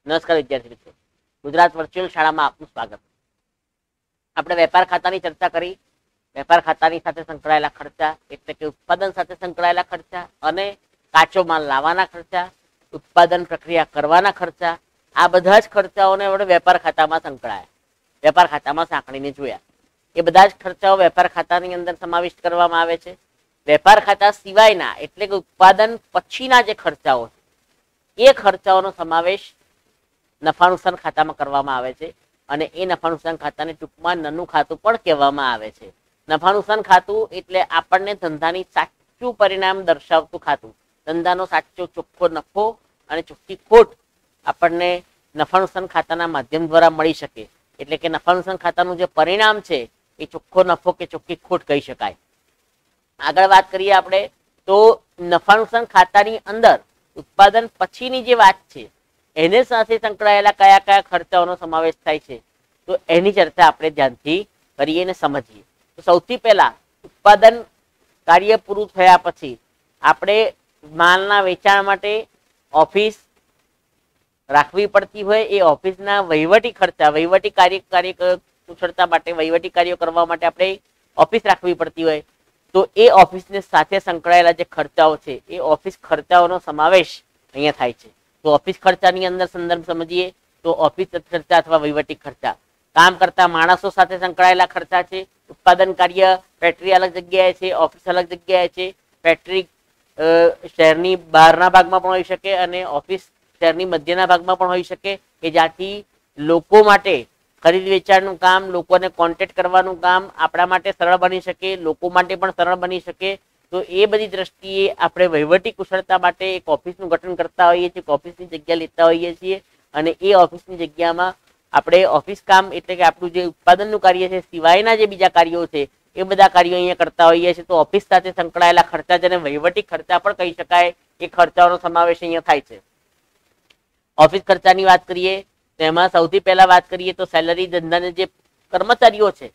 નમસ્કાર વિદ્યાર્થી મિત્રો, ગુજરાત વર્ચ્યુઅલ શાળામાં આપનું સ્વાગત. આપણે વેપાર ખાતાની ચર્ચા કરી. વેપાર ખાતાની સાથે સંકળાયેલા ખર્ચા એટલે કે ઉત્પાદન સાથે સંકળાયેલા ખર્ચા અને કાચો માલ લાવવાના ખર્ચા, ઉત્પાદન પ્રક્રિયા કરવાના ખર્ચા, આ બધા જ ખર્ચાઓને આપણે વેપાર ખાતામાં સંકળાયા, વેપાર ખાતામાં સાંકળીને જોયા. એ બધા જ ખર્ચાઓ વેપાર ખાતાની અંદર સમાવિષ્ટ કરવામાં આવે છે. વેપાર ખાતા સિવાયના એટલે કે ઉત્પાદન પછીના જે ખર્ચાઓ છે એ ખર્ચાઓનો સમાવેશ નફા નુકસાન ખાતામાં કરવામાં આવે છે અને એ નફા નુકસાન ખાતાને ટૂંકમાં નનું ખાતું પણ કહેવામાં આવે છે. નફા નુકસાન ખાતું એટલે આપણને ધંધાની સાચું પરિણામ દર્શાવતું ખાતું, ધંધાનો સાચો ચોખ્ખો નફો અને ચોખ્ખી ખોટ આપણને નફા નુકસાન ખાતાના માધ્યમ દ્વારા મળી શકે. એટલે કે નફા નુકસાન ખાતાનું જે પરિણામ છે એ ચોખ્ખો નફો કે ચોખ્ખી ખોટ કહી શકાય. આગળ વાત કરીએ આપણે તો નફા નુકસાન ખાતાની અંદર ઉત્પાદન પછીની જે વાત છે એને સાથે સંકળાયેલા કયા કયા ખર્ચાઓનો સમાવેશ થાય છે તો એની ચર્ચા આપણે ધ્યાનથી કરીએ અને સમજીએ. તો સૌથી પહેલા ઉત્પાદન કાર્ય પૂરું થયા પછી આપણે માલના વેચાણ માટે ઓફિસ રાખવી પડતી હોય. એ ઓફિસના વહીવટી ખર્ચા, વહીવટી કાર્ય કુશળતા માટે, વહીવટી કાર્યો કરવા માટે આપણે ઓફિસ રાખવી પડતી હોય તો એ ઓફિસને સાથે સંકળાયેલા જે ખર્ચાઓ છે એ ઓફિસ ખર્ચાઓનો સમાવેશ અહીંયા થાય છે. તો ઓફિસ ખર્ચાની અંદર સંદર્ભ સમજીએ તો ઓફિસ ખર્ચા અથવા વહીવટી ખર્ચા, કામ કરતા માણસો સાથે સંકળાયેલા ખર્ચા છે. ઉત્પાદન કાર્ય ફેક્ટરી અલગ જગ્યાએ છે, ઓફિસ અલગ જગ્યાએ છે. ફેક્ટરી શહેરની બહારના ભાગમાં પણ હોઈ શકે અને ઓફિસ શહેરની મધ્યના ભાગમાં પણ હોઈ શકે કે જ્યાંથી લોકો માટે ખરીદ વેચાણનું કામ, લોકોને કોન્ટેક્ટ કરવાનું કામ આપણા માટે સરળ બની શકે, લોકો માટે પણ સરળ બની શકે. તો એ બધી દ્રષ્ટિએ આપણે વહીવટી કુશળતા માટે એક ઓફિસનું ગઠન કરતા હોઈએ છીએ, ઓફિસની જગ્યા લેતા હોઈએ છીએ અને એ ઓફિસની જગ્યામાં આપણે ઓફિસ કામ એટલે કે આપણું જે ઉત્પાદનનું કાર્ય છે સિવાયના જે બીજા કાર્યો છે એ બધા કાર્યો અહીંયા કરતા હોઈએ છીએ. તો ઓફિસ સાથે સંકળાયેલા ખર્ચા જેને વહીવટી ખર્ચા પણ કહી શકાય એ ખર્ચાઓનો સમાવેશ અહીંયા થાય છે. ઓફિસ ખર્ચાની વાત કરીએ તો એમાં સૌથી પહેલા વાત કરીએ તો સેલરી, ધંધાના જે કર્મચારીઓ છે,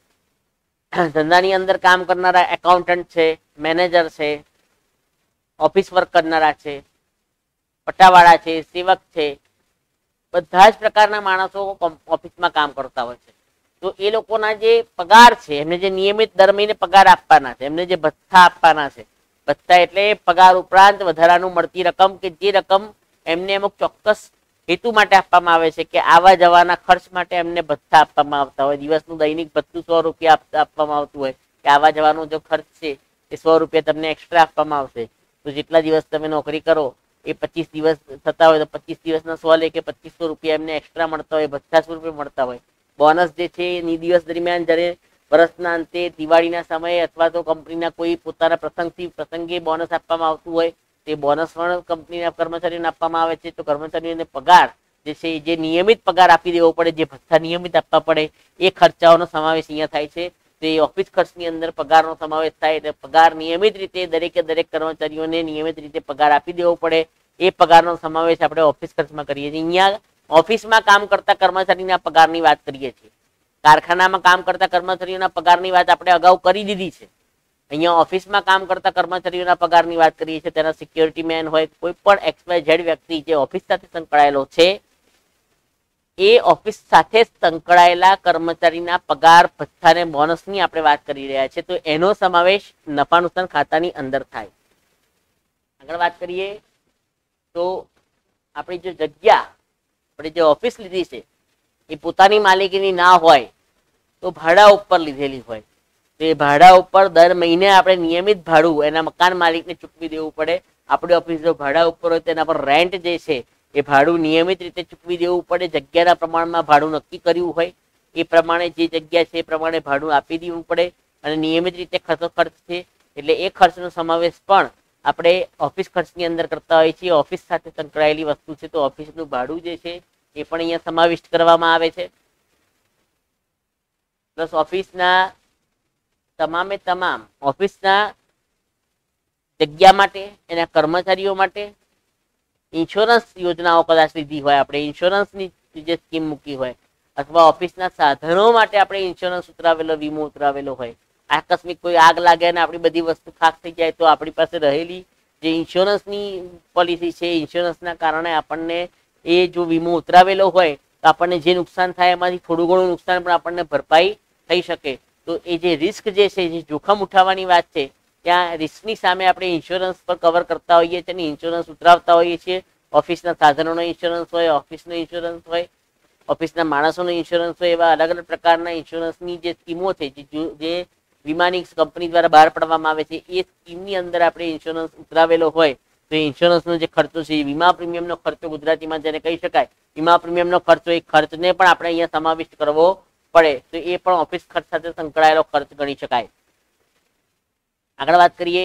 ધંધાની અંદર કામ કરનારા એકાઉન્ટન્ટ છે, મેનેજર છે, ઓફિસ વર્ક કરનારા છે, પટાવાળા છે, સેવક છે, બધા જ પ્રકારના માણસો ઓફિસમાં કામ કરતા હોય છે. તો એ લોકોના જે પગાર છે, એમને જે નિયમિત દર મહિને પગાર આપવાના છે, એમને જે ભથ્થા આપવાના છે, ભથ્થા એટલે પગાર ઉપરાંત વધારાનું મળતી રકમ કે જે રકમ એમને અમુક ચોક્કસ હેતુ માટે આપવામાં આવે છે કે આવા જવાના ખર્ચ માટે એમને ભથ્થા આપવામાં આવતા હોય. દિવસનું દૈનિક ભથ્થું 100 રૂપિયા આપવામાં આવતું હોય કે આવા જવાનો જો ખર્ચ છે એ 100 રૂપિયા તમને એક્સ્ટ્રા આપવામાં આવશે. તો જેટલા દિવસ તમે નોકરી કરો એ 25 દિવસ થતા હોય તો 25 દિવસના 100 લે કે 2500 રૂપિયા એમને એક્સ્ટ્રા મળતા હોય, ભથ્થા સ્વરૂપે મળતા હોય. બોનસ જે છે એ દિવસ દરમિયાન જ્યારે વર્ષના અંતે દિવાળીના સમયે અથવા તો કંપનીના કોઈ પોતાના પ્રસંગે બોનસ આપવામાં આવતું હોય તે બોનસ પણ કંપનીના કર્મચારીઓને આપવામાં આવે છે. તો કર્મચારીઓને પગાર જે છે જે નિયમિત પગાર આપી દેવો પડે, જે ભથ્થા નિયમિત આપવા પડે એ ખર્ચાઓનો સમાવેશ અહીંયા થાય છે. તો એ ઓફિસ ખર્ચની અંદર પગારનો સમાવેશ થાય એટલે પગાર નિયમિત રીતે દરેકે દરેક કર્મચારીઓને નિયમિત રીતે પગાર આપી દેવો પડે એ પગારનો સમાવેશ આપણે ઓફિસ ખર્ચમાં કરીએ છીએ. અહીંયા ઓફિસમાં કામ કરતા કર્મચારીના પગારની વાત કરીએ છીએ. કારખાનામાં કામ કરતા કર્મચારીઓના પગારની વાત આપણે અગાઉ કરી દીધી છે. અહીંયા ઓફિસમાં કામ કરતા કર્મચારીઓના પગારની વાત કરીએ છીએ. તેના સિક્યોરિટી મેન હોય, કોઈ પણ XYZ વ્યક્તિ જે ઓફિસ સાથે સંકળાયેલો છે એ ઓફિસ સાથે સંકળાયેલા કર્મચારીના પગાર, ભથ્થા અને બોનસની આપણે વાત કરી રહ્યા છીએ. તો એનો સમાવેશ નફા નુકસાન ખાતાની અંદર થાય. આગળ વાત કરીએ તો આપણી જે જગ્યા, આપણે જે ઓફિસ લીધી છે એ પોતાની માલિકીની ના હોય તો ભાડા ઉપર લીધેલી હોય તો એ ભાડા ઉપર દર મહિને આપણે નિયમિત ભાડું એના મકાન માલિકને ચૂકવી દેવું પડે. આપણી ઓફિસ જો ભાડા ઉપર હોય તો એના પર રેન્ટ જે છે એ ભાડું નિયમિત રીતે ચૂકવી દેવું પડે. જગ્યાના પ્રમાણમાં ભાડું નક્કી કર્યું હોય એ પ્રમાણે જે જગ્યા છે એ પ્રમાણે ભાડું આપી દેવું પડે અને નિયમિત રીતે ખર્ચ છે એટલે એ ખર્ચનો સમાવેશ પણ આપણે ઓફિસ ખર્ચની અંદર કરતા હોઈએ છીએ. ઓફિસ સાથે સંકળાયેલી વસ્તુ છે તો ઓફિસનું ભાડું જે છે એ પણ અહીંયા સમાવિષ્ટ કરવામાં આવે છે. પ્લસ ઓફિસના તમામ ઓફિસના જગ્યા માટે, એના કર્મચારીઓ માટે ઇન્સ્યોરન્સ યોજનાઓ કદાચ લીધી હોય, આપણે ઇન્સ્યોરન્સની જે સ્કીમ મૂકી હોય અથવા ઓફિસના સાધનો માટે આપણે ઇન્સ્યોરન્સ ઉતરાવેલો, વીમો ઉતરાવેલો હોય. આકસ્મિક કોઈ આગ લાગે અને આપણી બધી વસ્તુ ખાક થઈ જાય તો આપણી પાસે રહેલી જે ઇન્સ્યોરન્સની પોલિસી છે, ઇન્સ્યોરન્સના કારણે આપણને એ જો વીમો ઉતરાવેલો હોય તો આપણને જે નુકસાન થાય એમાંથી થોડું ઘણું નુકસાન પણ આપણને ભરપાઈ થઈ શકે. તો એ જે રિસ્ક જે છે, જે જોખમ ઉઠાવવાની વાત છે, ત્યાં રિસ્કની સામે આપણે ઇન્સ્યોરન્સ પર કવર કરતા હોઈએ છીએ અને ઇન્સ્યોરન્સ ઉતરાવતા હોઈએ છીએ. ઓફિસના સાધનોનો ઇન્સ્યોરન્સ હોય, ઓફિસનો ઇન્સ્યોરન્સ હોય, ઓફિસના માણસોનો ઇન્સ્યોરન્સ હોય, એવા અલગ અલગ પ્રકારના ઇન્સ્યોરન્સની જે સ્કીમો છે, જે વીમાની કંપની દ્વારા બહાર પાડવામાં આવે છે, એ સ્કીમની અંદર આપણે ઇન્સ્યોરન્સ ઉતરાવેલો હોય તો એ ઇન્સ્યોરન્સનો જે ખર્ચો છે, વીમા પ્રીમિયમનો ખર્ચો ગુજરાતીમાં જેને કહી શકાય, વીમા પ્રીમિયમનો ખર્ચો, એ ખર્ચને પણ આપણે અહીંયા સમાવિષ્ટ કરવો પડે. તો એ પણ ઓફિસ ખર્ચ સાથે સંકળાયેલો ખર્ચ ગણી શકાય. આગળ વાત કરીએ,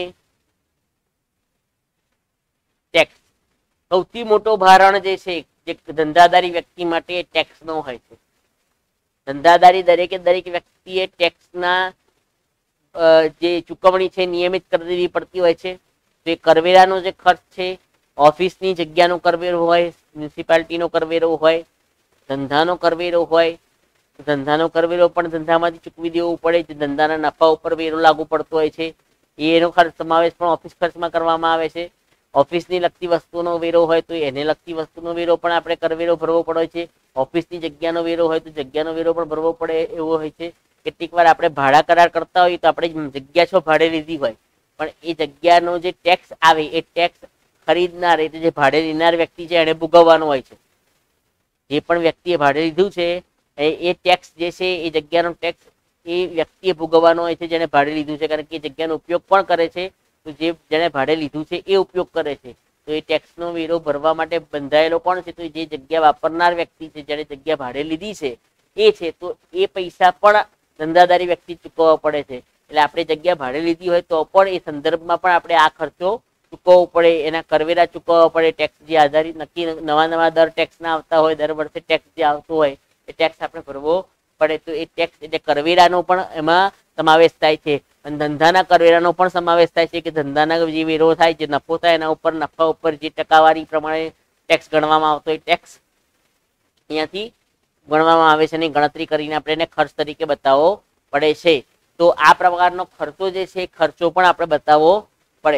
ટેક્સ. સૌથી મોટો ભારણ જે છે, જે ધંધાદારી વ્યક્તિ માટે ટેક્સ નો હોય છે. ધંધાદારી દરેક વ્યક્તિએ ટેક્સના જે ચુકવણી છે નિયમિત કરી દેવી પડતી હોય છે. તો એ કરવેરાનો જે ખર્ચ છે, ઓફિસની જગ્યાનો કરવેરો હોય, મ્યુનિસિપાલિટીનો કરવેરો હોય, ધંધાનો કરવેરો હોય, ધંધાનો કરવેરો પણ ધંધામાંથી ચૂકવી દેવો પડે. જે ધંધાના નફા ઉપર વેરો લાગુ પડતો હોય છે, એનો ખર્ચ સમાવેશ પણ ઓફિસ ખર્ચમાં કરવામાં આવે છે. ઓફિસની લગતી વસ્તુનો વેરો હોય તો એને લગતી વસ્તુનો વેરો પણ આપણે કરવેરો ભરવો પડે છે. ઓફિસની જગ્યાનો વેરો હોય તો જગ્યાનો વેરો પણ ભરવો પડે એવો હોય છે. કેટલીક વાર આપણે ભાડા કરાર કરતા હોઈએ તો આપણે જગ્યા છો ભાડે લીધી હોય, પણ એ જગ્યાનો જે ટેક્સ આવે એ ટેક્સ ખરીદનાર, એટલે જે ભાડે લેનાર વ્યક્તિ છે એને ભોગવવાનો હોય છે. જે પણ વ્યક્તિએ ભાડે લીધું છે એ ટેક્સ જે છે, એ જગ્યાનો ટેક્સ એ વ્યક્તિએ ભોગવવાનો હોય છે જેને ભાડે લીધું છે. કારણ કે એ જગ્યાનો ઉપયોગ પણ કરે છે, તો જે જેને ભાડે લીધું છે એ ઉપયોગ કરે છે. તો એ ટેક્સનો વેરો ભરવા માટે બંધાયેલો કોણ છે? તો જે જગ્યા વાપરનાર વ્યક્તિ છે, જેને જગ્યા ભાડે લીધી છે એ છે. તો એ પૈસા પણ ધંધાદારી વ્યક્તિ ચૂકવવા પડે છે. એટલે આપણે જગ્યા ભાડે લીધી હોય તો પણ એ સંદર્ભમાં પણ આપણે આ ખર્ચો ચૂકવવો પડે, એના કરવેરા ચૂકવવા પડે. ટેક્સ જે આધારિત નક્કી નવા દર ટેક્સના આવતા હોય, દર વર્ષે ટેક્સ જે આવતો હોય એ ટેક્સ આપણે ભરવો પડે. તો એ ટેક્સ એટલે કરવેરાનો પણ એમાં સમાવેશ થાય છે. અને ધંધાના કરવેરાનો પણ સમાવેશ થાય છે, કે ધંધાના જે વેરો થાય, જે નફો થાય એના ઉપર, નફા ઉપર જે ટકાવારી પ્રમાણે ટેક્સ ગણવામાં આવતો હોય, ટેક્સ અહીંયાથી ગણવામાં આવે છે અને ગણતરી કરીને આપણે એને ખર્ચ તરીકે બતાવવો પડે છે. તો આ પ્રકારનો ખર્ચો જે છે, ખર્ચો પણ આપણે બતાવવો પડે.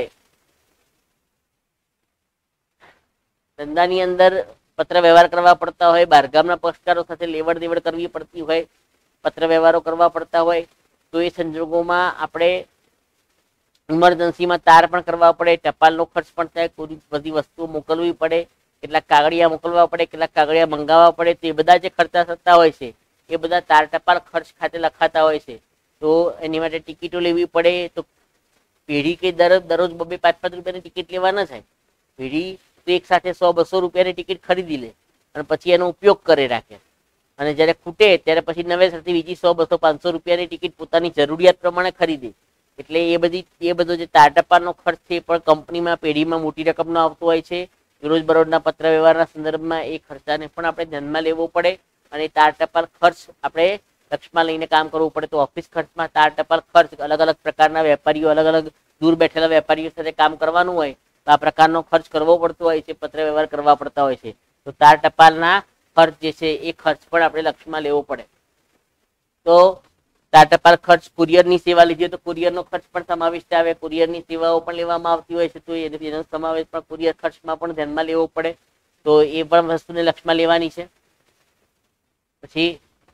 ધંધાની અંદર પત્ર વ્યવહાર કરવા પડતા હોય, બહારગામના પક્ષકારો સાથે લેવડ દેવડ કરવી પડતી હોય, પત્ર વ્યવહારો કરવા પડતા હોય, તો એ સંજોગોમાં આપણે ઇમરજન્સીમાં તાર પણ કરવા પડે, ટપાલનો ખર્ચ પણ થાય, કોઈ બધી વસ્તુઓ મોકલવી પડે, કેટલાક કાગળિયા મોકલવા પડે, કેટલાક કાગળિયા મંગાવવા પડે. તો એ બધા જે ખર્ચા થતા હોય છે એ બધા તાર ટપાલ ખર્ચ ખાતે લખાતા હોય છે. તો એની માટે ટિકિટો લેવી પડે. તો પેઢી કે દરરોજ 2-5 રૂપિયાની ટિકિટ લેવા ન થાય. પેઢી તો એક સાથે 100-200 રૂપિયાની ટિકિટ ખરીદી લે અને પછી એનો ઉપયોગ કરે રાખે, અને જ્યારે ખૂટે ત્યારે પછી નવેસરથી બીજી 100-200-500 રૂપિયાની ટિકિટ પોતાની જરૂરિયાત પ્રમાણે ખરીદે. એટલે એ બધો જે તાર ટપાલનો ખર્ચ છે એ પણ કંપનીમાં, પેઢીમાં મોટી રકમનો આવતો હોય છે. રોજબરોજના પત્ર વ્યવહારના સંદર્ભમાં એ ખર્ચાને પણ આપણે ધ્યાનમાં લેવો પડે. અને તાર ટપાલ ખર્ચ આપણે લક્ષમાં લઈને કામ કરવું પડે. તો ઓફિસ ખર્ચમાં તાર ટપાલ ખર્ચ, અલગ અલગ પ્રકારના વેપારીઓ, અલગ અલગ દૂર બેઠેલા વેપારીઓ સાથે કામ કરવાનું હોય તો આ પ્રકારનો ખર્ચ કરવો પડતો હોય છે, પત્ર વ્યવહાર કરવા પડતા હોય છે. તો તાર ટપાલના ખર્ચ જે છે એ ખર્ચ પણ આપણે લક્ષમાં લેવો પડે. તો તાર ટપાલ ખર્ચ, કુરિયરની સેવા લીધી તો કુરિયરનો ખર્ચ પણ સમાવિષ્ટ આવે. કુરિયરની સેવાઓ પણ લેવામાં આવતી હોય છે, તો એનો સમાવેશ પણ કુરિયર ખર્ચમાં પણ ધ્યાનમાં લેવો પડે. તો એ પણ વસ્તુને લક્ષમાં લેવાની છે. પછી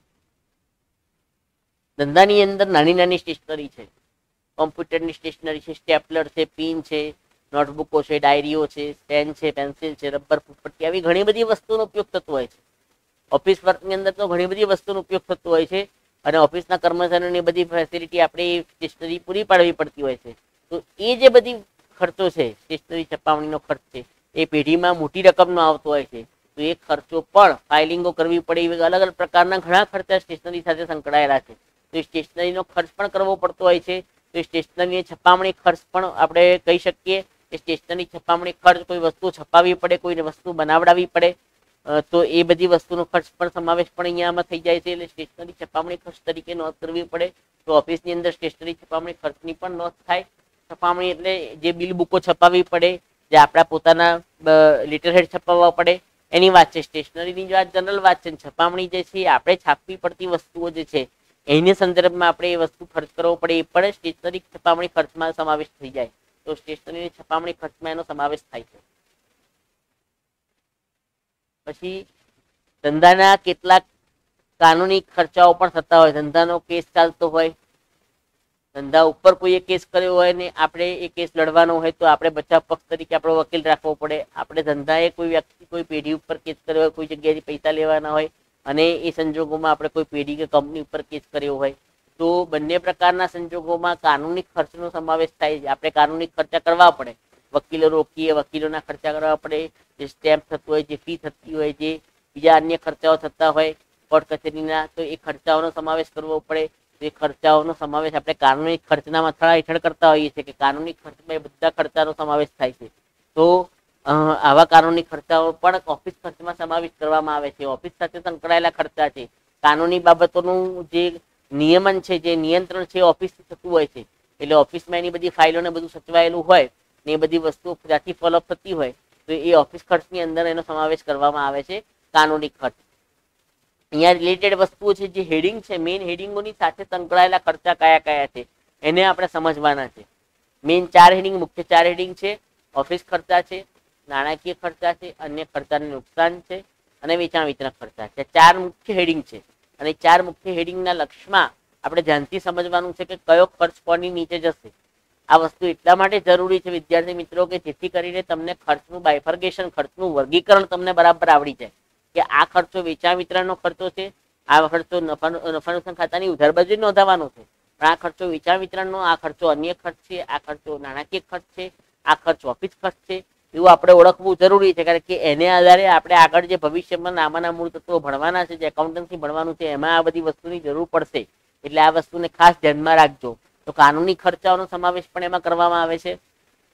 ધંધાની અંદર નાની નાની સ્ટેશનરી છે, કોમ્પ્યુટરની સ્ટેશનરી છે, સ્ટેપલર છે, પિન છે, નોટબુકો છે, ડાયરીઓ છે, પેન છે, પેન્સિલ છે, રબર, ફૂટપટ્ટી, આવી ઘણી બધી વસ્તુનો ઉપયોગ થતો હોય છે. ઓફિસ વર્કની અંદર તો ઘણી બધી વસ્તુનો ઉપયોગ થતો હોય છે, અને ઓફિસના કર્મચારીઓની બધી ફેસિલિટી આપણે સ્ટેશનરી પૂરી પાડવી પડતી હોય છે. તો એ જે બધી ખર્ચો છે, સ્ટેશનરી છપાવણીનો ખર્ચ છે, એ પેઢીમાં મોટી રકમનો આવતો હોય છે. તો એ ખર્ચો પણ ફાઇલિંગો કરવી પડે, એવી અલગ અલગ પ્રકારના ઘણા ખર્ચા સ્ટેશનરી સાથે સંકળાયેલા છે. તો એ સ્ટેશનરીનો ખર્ચ પણ કરવો પડતો હોય છે. તો એ સ્ટેશનરીની છપામણી ખર્ચ પણ આપણે કહી શકીએ કે સ્ટેશનરી છપામણી ખર્ચ, કોઈ વસ્તુ છપાવવી પડે, કોઈ વસ્તુ બનાવડાવવી પડે, તો એ બધી વસ્તુનો ખર્ચ પણ સમાવેશ પણ અહીંયામાં થઈ જાય છે. એટલે સ્ટેશનરી છપામણી ખર્ચ તરીકે નોંધ કરવી પડે. તો ઓફિસની અંદર સ્ટેશનરી છપામણી ખર્ચની પણ નોંધ થાય. છપામણી એટલે જે બિલ બુકો છપાવવી પડે, જે આપણા પોતાના લેટર હેડ છપાવવા પડે, એની વાત છે. સ્ટેશનરીની વાત જનરલ વાત છે. છપામણી જે છે આપણે છાપવી પડતી વસ્તુઓ જે છે એની સંદર્ભમાં આપણે એ વસ્તુ ખર્ચ કરવો પડે, એ પણ સ્ટેશનરી છપામણી ખર્ચમાં સમાવેશ થઈ જાય. તો સ્ટેશનરીની છપામણી ખર્ચમાં એનો સમાવેશ થાય છે. પછી ધંધાના કેટલાક કાનૂની ખર્ચાઓ પણ થતા હોય. ધંધાનો કેસ ચાલતો હોય, ધંધા ઉપર કોઈએ કેસ કર્યો હોય ને આપણે એ કેસ લડવાનો હોય તો આપણે બચાવ પક્ષ તરીકે આપણો વકીલ રાખવો પડે. આપણે ધંધાએ કોઈ વ્યક્તિ કોઈ પેઢી ઉપર કેસ કર્યો હોય, કોઈ જગ્યાએથી પૈસા લેવાના હોય અને એ સંજોગોમાં આપણે કોઈ પેઢી કે કંપની ઉપર કેસ કર્યો હોય તો બંને પ્રકારના સંજોગોમાં કાનૂની ખર્ચનો સમાવેશ થાય છે. આપણે કાનૂની ખર્ચા કરવા પડે, વકીલો રોકીએ, વકીલોના ખર્ચા કરવા પડે, જે સ્ટેમ્પ થતું હોય, જે ફી થતી હોય, જે બીજા અન્ય ખર્ચાઓ થતા હોય કોર્ટ કચેરીના, તો એ ખર્ચાઓનો સમાવેશ કરવો પડે. એ ખર્ચાઓનો સમાવેશ આપણે કાનૂની ખર્ચના મથાળા હેઠળ કરતા હોઈએ છીએ કે કાનૂની ખર્ચમાં એ બધા ખર્ચાનો સમાવેશ થાય છે. તો આવા કાનૂની ખર્ચાઓ પણ ઓફિસ ખર્ચમાં સમાવેશ કરવામાં આવે છે. ઓફિસ સાથે સંકળાયેલા ખર્ચા છે. કાનૂની બાબતોનું જે નિયમન છે, જે નિયંત્રણ છે, ઓફિસથી થતું હોય છે. એટલે ઓફિસમાં એની બધી ફાઇલો ને બધું સચવાયેલું હોય ને એ બધી વસ્તુઓ ત્યાંથી ફોલોઅપ થતી હોય તો એ ઓફિસ ખર્ચની અંદર એનો સમાવેશ કરવામાં આવે છે કાનૂની ખર્ચ. અહીંયા રિલેટેડ વસ્તુઓ છે, જે હેડિંગ છે, મેઇન હેડિંગોની સાથે સંકળાયેલા ખર્ચા કયા કયા છે એને આપણે સમજવાના છે. મેઇન 4 હેડિંગ, મુખ્ય 4 હેડિંગ છે. ઓફિસ ખર્ચા છે, નાણાકીય ખર્ચા છે, અન્ય ખર્ચાને નુકસાન છે અને વેચાણ વિતરણ ખર્ચા છે. 4 મુખ્ય હેડિંગ છે અને 4 મુખ્ય હેડિંગના લક્ષ્યમાં આપણે ધ્યાનથી સમજવાનું છે કે કયો ખર્ચ કોની નીચે જશે. આ વસ્તુ એટલા માટે જરૂરી છે વિદ્યાર્થી મિત્રો કે જેથી કરીને તમને ખર્ચનું બાયફર્ગેશન, ખર્ચનું વર્ગીકરણ તમને બરાબર આવડી જાય કે આ ખર્ચો વેચાણ વિતરણનો ખર્ચો છે, આ ખર્ચો નફા નુકસાન ખાતાની ઉધાર બાજુ નોંધાવાનો છે, પણ આ ખર્ચો વેચાણ વિતરણનો, આ ખર્ચો અન્ય ખર્ચ છે, આ ખર્ચો નાણાકીય ખર્ચ છે, આ ખર્ચ ઓફિસ ખર્ચ છે. એવું આપણે ઓળખવું જરૂરી છે કારણ કે એને આધારે આપણે આગળ જે ભવિષ્યમાં નામાના મૂળ તત્વો ભણવાના છે, જે એકાઉન્ટન્સી ભણવાનું છે, એમાં આ બધી વસ્તુની જરૂર પડશે. એટલે આ વસ્તુને ખાસ ધ્યાનમાં રાખજો. તો કાનૂની ખર્ચાઓનો સમાવેશ પણ એમાં કરવામાં આવે છે.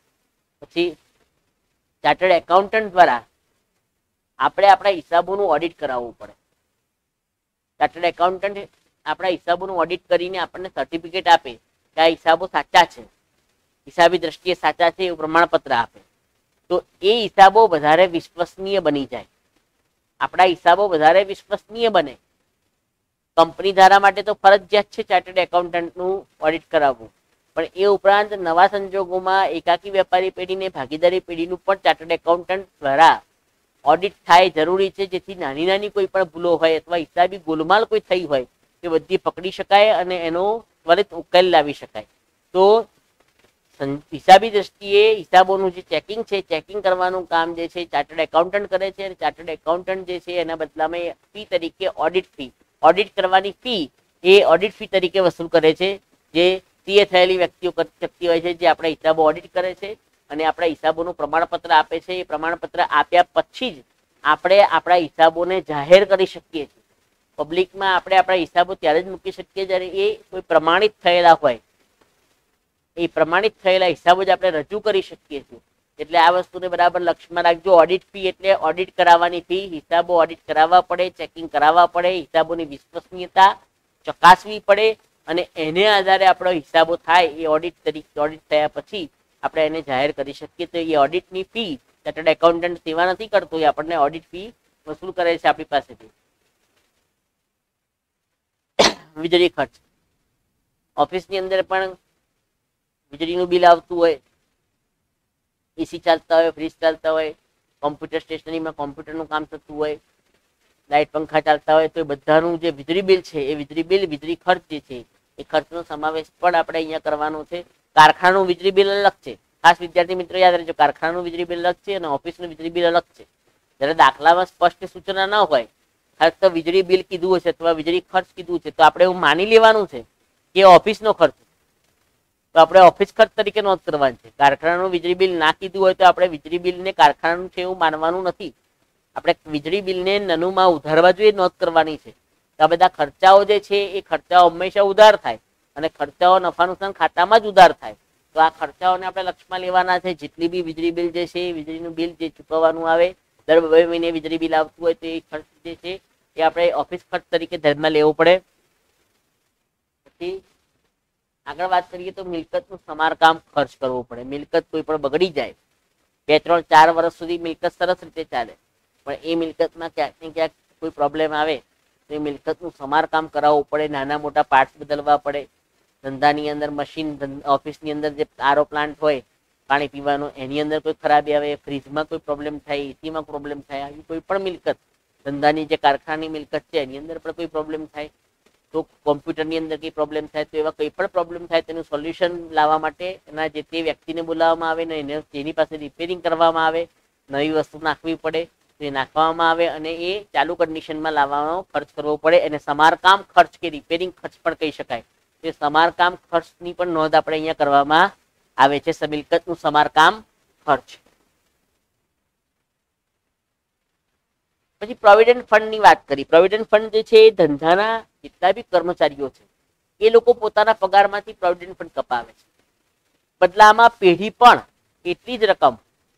પછી ચાર્ટર્ડ એકાઉન્ટન્ટ દ્વારા આપણે આપણા હિસાબોનું ઓડિટ કરાવવું પડે. ચાર્ટર્ડ એકાઉન્ટન્ટ આપણા હિસાબોનું ઓડિટ કરીને આપણને સર્ટિફિકેટ આપે કે આ હિસાબો સાચા છે, હિસાબી દ્રષ્ટિએ સાચા છે એવું પ્રમાણપત્ર આપે. તો એ હિસાબો વધારે વિશ્વસનીય બની જાય. આપણા હિસાબો વધારે વિશ્વસનીય બને. કંપની ધારા માટે તો ફરજિયાત છે ચાર્ટર્ડ એકાઉન્ટન્ટનું ઓડિટ કરાવવું, પણ એ ઉપરાંત નવા સંજોગોમાં એકાકી વેપારી પેઢીને ભાગીદારી પેઢીનું પણ ચાર્ટર્ડ એકાઉન્ટન્ટ દ્વારા ઓડિટ થાય જરૂરી છે, જેથી નાની નાની કોઈ પણ ભૂલો હોય અથવા હિસાબી ગોલમાલ કોઈ થઈ હોય તે બધી પકડી શકાય અને એનો ત્વરિત ઉકેલ લાવી શકાય. તો હિસાબી દ્રષ્ટિએ હિસાબોનું જે ચેકિંગ છે, ચેકિંગ કરવાનું કામ જે છે ચાર્ટર્ડ એકાઉન્ટન્ટ કરે છે. અને ચાર્ટર્ડ એકાઉન્ટન્ટ જે છે એના બદલામાં ફી તરીકે ઓડિટ કરવાની ફી એ ઓડિટ ફી તરીકે વસૂલ કરે છે, જે સીએ થયેલી વ્યક્તિઓ કરી શકતી હોય છે, જે આપણા હિસાબો ઓડિટ કરે છે અને આપણા હિસાબોનું પ્રમાણપત્ર આપે છે. એ પ્રમાણપત્ર આપ્યા પછી જ આપણે આપણા હિસાબોને જાહેર કરી શકીએ છીએ. પબ્લિકમાં આપણે આપણા હિસાબો ત્યારે જ મૂકી શકીએ જ્યારે એ કોઈ પ્રમાણિત થયેલા હોય. એ પ્રમાણિત થયેલા હિસાબો જ આપણે રજૂ કરી શકીએ છીએ. એટલે આ વસ્તુને બરાબર લક્ષ્યમાં રાખજો. ઓડિટ ફી એટલે ઓડિટ કરાવવાની ફી. હિસાબો ઓડિટ કરાવવા પડે, ચેકિંગ કરાવવા પડે, હિસાબોની વિશ્વસનીયતા ચકાસવી પડે અને એને આધારે આપણો હિસાબો થાય એ ઓડિટ થયા પછી આપણે એને જાહેર કરી શકીએ. તો એ ઓડિટની ફી ચાર્ટર્ડ એકાઉન્ટન્ટ સેવા નથી કરતો, એ આપણને ઓડિટ ફી વસૂલ કરે છે આપણી પાસેથી. વીજળી ખર્ચ. ઓફિસની અંદર પણ વીજળીનું બિલ આવતું હોય, એસી ચાલતા હોય, ફ્રીજ ચાલતા હોય, કોમ્પ્યુટર સ્ટેશનરીમાં કોમ્પ્યુટરનું કામ થતું હોય, લાઇટ પંખા ચાલતા હોય, તો એ બધાનું જે વીજળી બિલ છે એ વીજળી ખર્ચ જે છે એ ખર્ચનો સમાવેશ પણ આપણે અહીંયા કરવાનો છે. કારખાનાનું વીજળી બિલ અલગ છે. ખાસ વિદ્યાર્થી મિત્રો યાદ રાખજો, કારખાનાનું વીજળી બિલ અલગ છે અને ઓફિસનું વીજળી બિલ અલગ છે. જ્યારે દાખલામાં સ્પષ્ટ સૂચના ન હોય, ખાસ તો વીજળી બિલ કીધું હશે અથવા વીજળી ખર્ચ કીધું છે, તો આપણે એવું માની લેવાનું છે કે ઓફિસનો ખર્ચ, તો આપણે ઓફિસ ખર્ચ તરીકે નોંધ કરવાની છે. કારખાનાનું વીજળી બિલ ના કીધું હોય તો આપણે વીજળી બિલને કારખાનાનું છે એવું માનવાનું નથી. આપણે વીજળી બિલને નનુમાં ઉધાર બાજુએ નોંધ કરવાની છે. તો આ બધા ખર્ચાઓ જે છે એ ખર્ચાઓ હંમેશા ઉધાર થાય અને ખર્ચાઓ નફા નુકસાન ખાતામાં જ ઉધાર થાય. તો આ ખર્ચાઓને આપણે લક્ષ્યમાં લેવાના છે. જેટલી બી વીજળી બિલ જે છે, વીજળીનું બિલ જે ચૂકવવાનું આવે, દર 2 મહિને વીજળી બિલ આવતું હોય તો એ ખર્ચ જે છે એ આપણે ઓફિસ ખર્ચ તરીકે ધ્યાનમાં લેવો પડે. પછી આગળ વાત કરીએ તો મિલકતનું સમારકામ ખર્ચ કરવો પડે. મિલકત કોઈ પણ બગડી જાય, 2, 3, 4 વર્ષ સુધી મિલકત સરસ રીતે ચાલે, પણ એ મિલકતમાં ક્યાંક ને ક્યાંક કોઈ પ્રોબ્લેમ આવે તો એ મિલકતનું સમારકામ કરાવવું પડે. નાના મોટા પાર્ટ્સ બદલવા પડે. ધંધાની અંદર મશીન, ઓફિસની અંદર જે આરો પ્લાન્ટ હોય પાણી પીવાનો, એની અંદર કોઈ ખરાબી આવે, ફ્રીજમાં કોઈ પ્રોબ્લેમ થાય, એસીમાં પ્રોબ્લેમ થાય, આવી કોઈ પણ મિલકત ધંધાની જે કારખાનાની મિલકત છે એની અંદર પણ કોઈ પ્રોબ્લેમ થાય, તો કોમ્પ્યુટરની અંદર કઈ પ્રોબ્લેમ થાય, તો એવા કંઈ પણ પ્રોબ્લેમ થાય તેનું સોલ્યુશન લાવવા માટે એના જે તે વ્યક્તિને બોલાવવામાં આવે ને એને તેની પાસે રિપેરિંગ કરવામાં આવે, નવી વસ્તુ નાખવી પડે તો એ નાખવામાં આવે અને એ ચાલુ કન્ડિશનમાં લાવવાનો ખર્ચ કરવો પડે. એને સમારકામ ખર્ચ કે રિપેરિંગ ખર્ચ પણ કહી શકાય. તે સમારકામ ખર્ચની પણ નોંધ આપણે અહીંયા કરવામાં આવે છે, મિલકતનું સમારકામ ખર્ચ. પછી પ્રોવિડન્ટ ફંડ ની વાત કરી. પ્રોવિડન્ટ ફંડ જે છે એ ધંધાના જેટલા બી કર્મચારીઓ છે એ લોકો પોતાના પગારમાંથી પ્રોવિડન્ટ ફંડ કપાવે છે. બદલામાં પેઢી પણ એટલી જ રકમ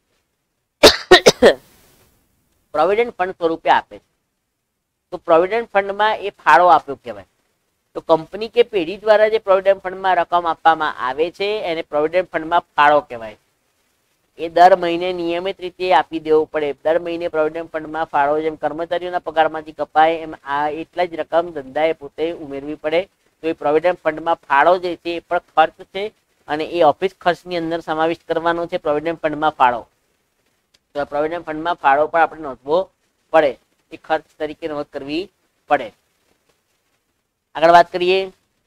પ્રોવિડન્ટ ફંડ સ્વરૂપે આપે છે. તો પ્રોવિડન્ટ ફંડમાં એ ફાળો આપ્યો કહેવાય. તો કંપની કે પેઢી દ્વારા જે પ્રોવિડન્ટ ફંડમાં રકમ આપવામાં આવે છે એને પ્રોવિડન્ટ ફંડમાં ફાળો કહેવાય. એ દર મહિને નિયમિત રીતે આપી દેવો પડે. દર મહિને પ્રોવિડન્ટ ફંડમાં ફાળો જેમ કર્મચારીઓના પગારમાંથી કપાય એમ આ એટલા જ રકમ ધંધાએ પોતે ઉમેરવી પડે. તો એ પ્રોવિડન્ટ ફંડમાં ફાળો જે છે એ પણ ખર્ચ છે અને એ ઓફિસ ખર્ચની અંદર સમાવિષ્ટ કરવાનો છે પ્રોવિડન્ટ ફંડમાં ફાળો. તો પ્રોવિડન્ટ ફંડમાં ફાળો પણ આપણે નોંધવો પડે, એ ખર્ચ તરીકે નોંધ કરવી પડે. આગળ વાત કરીએ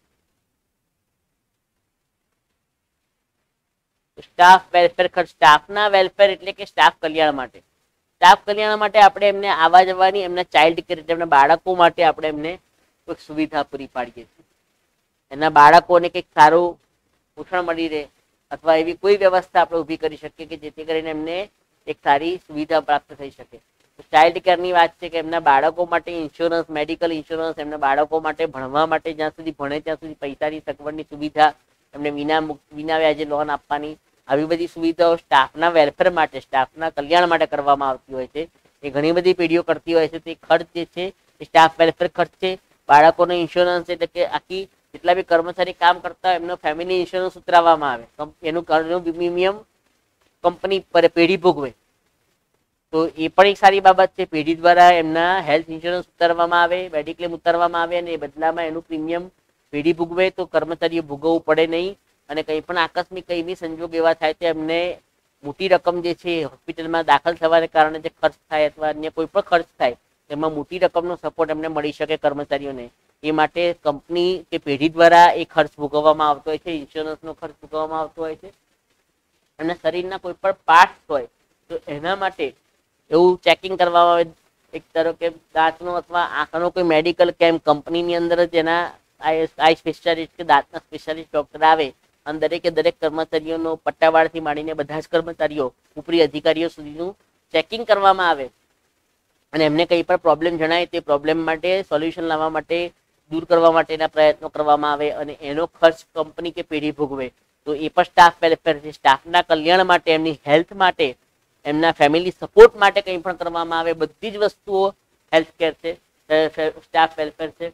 સ્ટાફ વેલફેર ખર્ચ. સ્ટાફના વેલફેર એટલે કે સ્ટાફ કલ્યાણ માટે. સ્ટાફ કલ્યાણ માટે આપણે એમને આવવા જવાની, એમના ચાઇલ્ડ કેર એટલે એમના બાળકો માટે આપણે એમને કોઈક સુવિધા પૂરી પાડીએ છીએ. એના બાળકોને કંઈક સારું પોષણ મળી રહે અથવા એવી કોઈ વ્યવસ્થા આપણે ઊભી કરી શકીએ કે જેથી કરીને એમને એક સારી સુવિધા પ્રાપ્ત થઈ શકે. ચાઇલ્ડ કેરની વાત છે કે એમના બાળકો માટે ઇન્સ્યોરન્સ, મેડિકલ ઇન્સ્યોરન્સ, એમના બાળકો માટે ભણવા માટે જ્યાં સુધી ભણે ત્યાં સુધી પૈસાની સગવડની સુવિધા, એમને વિના વ્યાજે લોન આપવાની, આવી બધી સુવિધાઓ સ્ટાફના વેલફેર માટે, સ્ટાફના કલ્યાણ માટે કરવામાં આવતી હોય છે. એ ઘણી બધી પેઢીઓ કરતી હોય છે. તો એ ખર્ચ જે છે એ સ્ટાફ વેલફેર ખર્ચ છે. બાળકોનો ઇન્સ્યોરન્સ એટલે કે આખી જેટલા બી કર્મચારી કામ કરતા હોય એમનો ફેમિલી ઇન્સ્યોરન્સ ઉતરાવવામાં આવે. એનું પ્રીમિયમ કંપની પર પેઢી ભોગવે. તો એ પણ એક સારી બાબત છે. પેઢી દ્વારા એમના હેલ્થ ઇન્સ્યોરન્સ ઉતારવામાં આવે, મેડિક્લેમ ઉતારવામાં આવે અને એ બદલામાં એનું પ્રીમિયમ પેઢી ભોગવે તો કર્મચારીઓ ભોગવવું પડે નહીં. અને કંઈ પણ આકસ્મિક કંઈ બી સંજોગ એવા થાય તો એમને મોટી રકમ જે છે હોસ્પિટલમાં દાખલ થવાને કારણે જે ખર્ચ થાય અથવા અન્ય કોઈ પણ ખર્ચ થાય તેમાં મોટી રકમનો સપોર્ટ એમને મળી શકે કર્મચારીઓને. એ માટે કંપની કે પેઢી દ્વારા એ ખર્ચ ભોગવવામાં આવતો હોય છે, ઇન્સ્યોરન્સનો ખર્ચ ભોગવવામાં આવતો હોય છે. અને શરીરના કોઈ પણ પાર્ટ હોય તો એના માટે એવું ચેકિંગ કરવામાં આવે. એક ધારો કે દાંતનો અથવા આંખનો કોઈ મેડિકલ કેમ્પ કંપનીની અંદર જ એના આઈ સ્પેશિયાલિસ્ટ કે દાંતના સ્પેશિયાલિસ્ટ ડોક્ટર આવે અને દરેકે દરેક કર્મચારીઓનો પટ્ટાવાળથી માંડીને બધા જ કર્મચારીઓ ઉપરી અધિકારીઓ સુધીનું ચેકિંગ કરવામાં આવે અને એમને કંઈ પણ પ્રોબ્લેમ જણાય તે પ્રોબ્લેમ માટે સોલ્યુશન લાવવા માટે, દૂર કરવા માટેના પ્રયત્નો કરવામાં આવે અને એનો ખર્ચ કંપની કે પેઢી ભોગવે. તો એ પણ સ્ટાફ વેલફેર છે. સ્ટાફના કલ્યાણ માટે, એમની હેલ્થ માટે, એમના ફેમિલી સપોર્ટ માટે કંઈ પણ કરવામાં આવે બધી જ વસ્તુઓ હેલ્થ કેર છે, સ્ટાફ વેલફેર છે.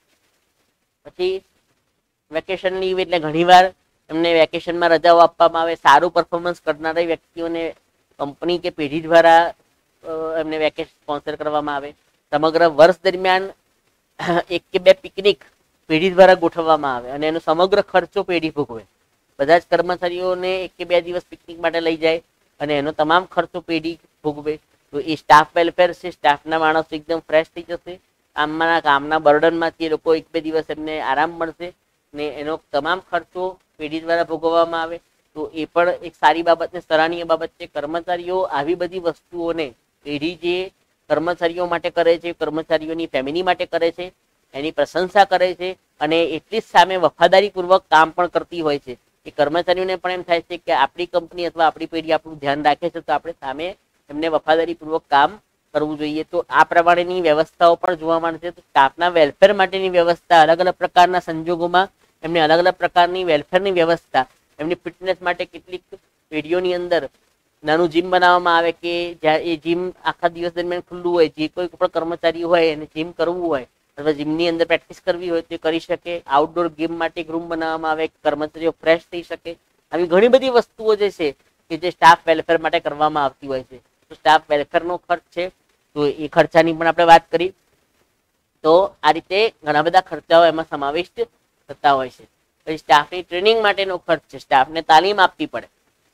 પછી વેકેશન લીવ એટલે ઘણીવાર એમને વેકેશનમાં રજાઓ આપવામાં આવે. સારું પરફોર્મન્સ કરનારા વ્યક્તિઓને કંપની કે પેઢી દ્વારા એમને વેકેશન સ્પોન્સર કરવામાં આવે. સમગ્ર વર્ષ દરમિયાન એક કે બે પિકનિક પેઢી દ્વારા ગોઠવવામાં આવે અને એનો સમગ્ર ખર્ચો પેઢી ભોગવે. બધા જ કર્મચારીઓને એક કે બે દિવસ પિકનિક માટે લઈ જાય અને એનો તમામ ખર્ચો પેઢી ભોગવે. તો એ સ્ટાફ વેલફેર છે. સ્ટાફના માણસો એકદમ ફ્રેશ થઈ જશે. કામના બર્ડનમાંથી એ લોકો એક બે દિવસ એમને આરામ મળશે ને એનો તમામ ખર્ચો પેઢી દ્વારા ભોગવવામાં આવે. તો એ પણ એક સારી બાબત ને સરાહનીય બાબત છે. કર્મચારીઓ આવી બધી વસ્તુઓને પેઢી જે કર્મચારીઓ માટે કરે છે, કર્મચારીઓની ફેમિલી માટે કરે છે, એની પ્રશંસા કરે છે અને એટલી જ સામે વફાદારીપૂર્વક કામ પણ કરતી હોય છે. એ કર્મચારીઓને પણ એમ થાય છે કે આપણી કંપની અથવા આપણી પેઢી આપણું ધ્યાન રાખે છે તો આપણે સામે એમને વફાદારીપૂર્વક કામ કરવું જોઈએ. તો આ પ્રમાણેની વ્યવસ્થાઓ પણ જોવા મળશે. તો સ્ટાફના વેલફેર માટેની વ્યવસ્થા અલગ અલગ પ્રકારના સંજોગોમાં એમને અલગ અલગ પ્રકારની વેલફેરની વ્યવસ્થા, એમની ફિટનેસ માટે કેટલીક પેઢીઓની અંદર નાનું જીમ બનાવવામાં આવે કે જ્યાં એ જીમ આખા દિવસ દરમિયાન ખુલ્લું હોય. જે કોઈ પણ કર્મચારી હોય એને જીમ કરવું હોય અથવા જીમની અંદર પ્રેક્ટિસ કરવી હોય તે કરી શકે. આઉટડોર ગેમ માટે એક રૂમ બનાવવામાં આવે, કર્મચારીઓ ફ્રેશ થઈ શકે. આવી ઘણી બધી વસ્તુઓ જે છે કે જે સ્ટાફ વેલફેર માટે કરવામાં આવતી હોય છે. તો સ્ટાફ વેલફેરનો ખર્ચ છે તો એ ખર્ચાની પણ આપણે વાત કરી. તો આ રીતે ઘણા બધા ખર્ચાઓ એમાં સમાવિષ્ટ થતા હોય છે. પછી સ્ટાફની ટ્રેનિંગ માટેનો ખર્ચ છે. સ્ટાફને તાલીમ આપવી પડે.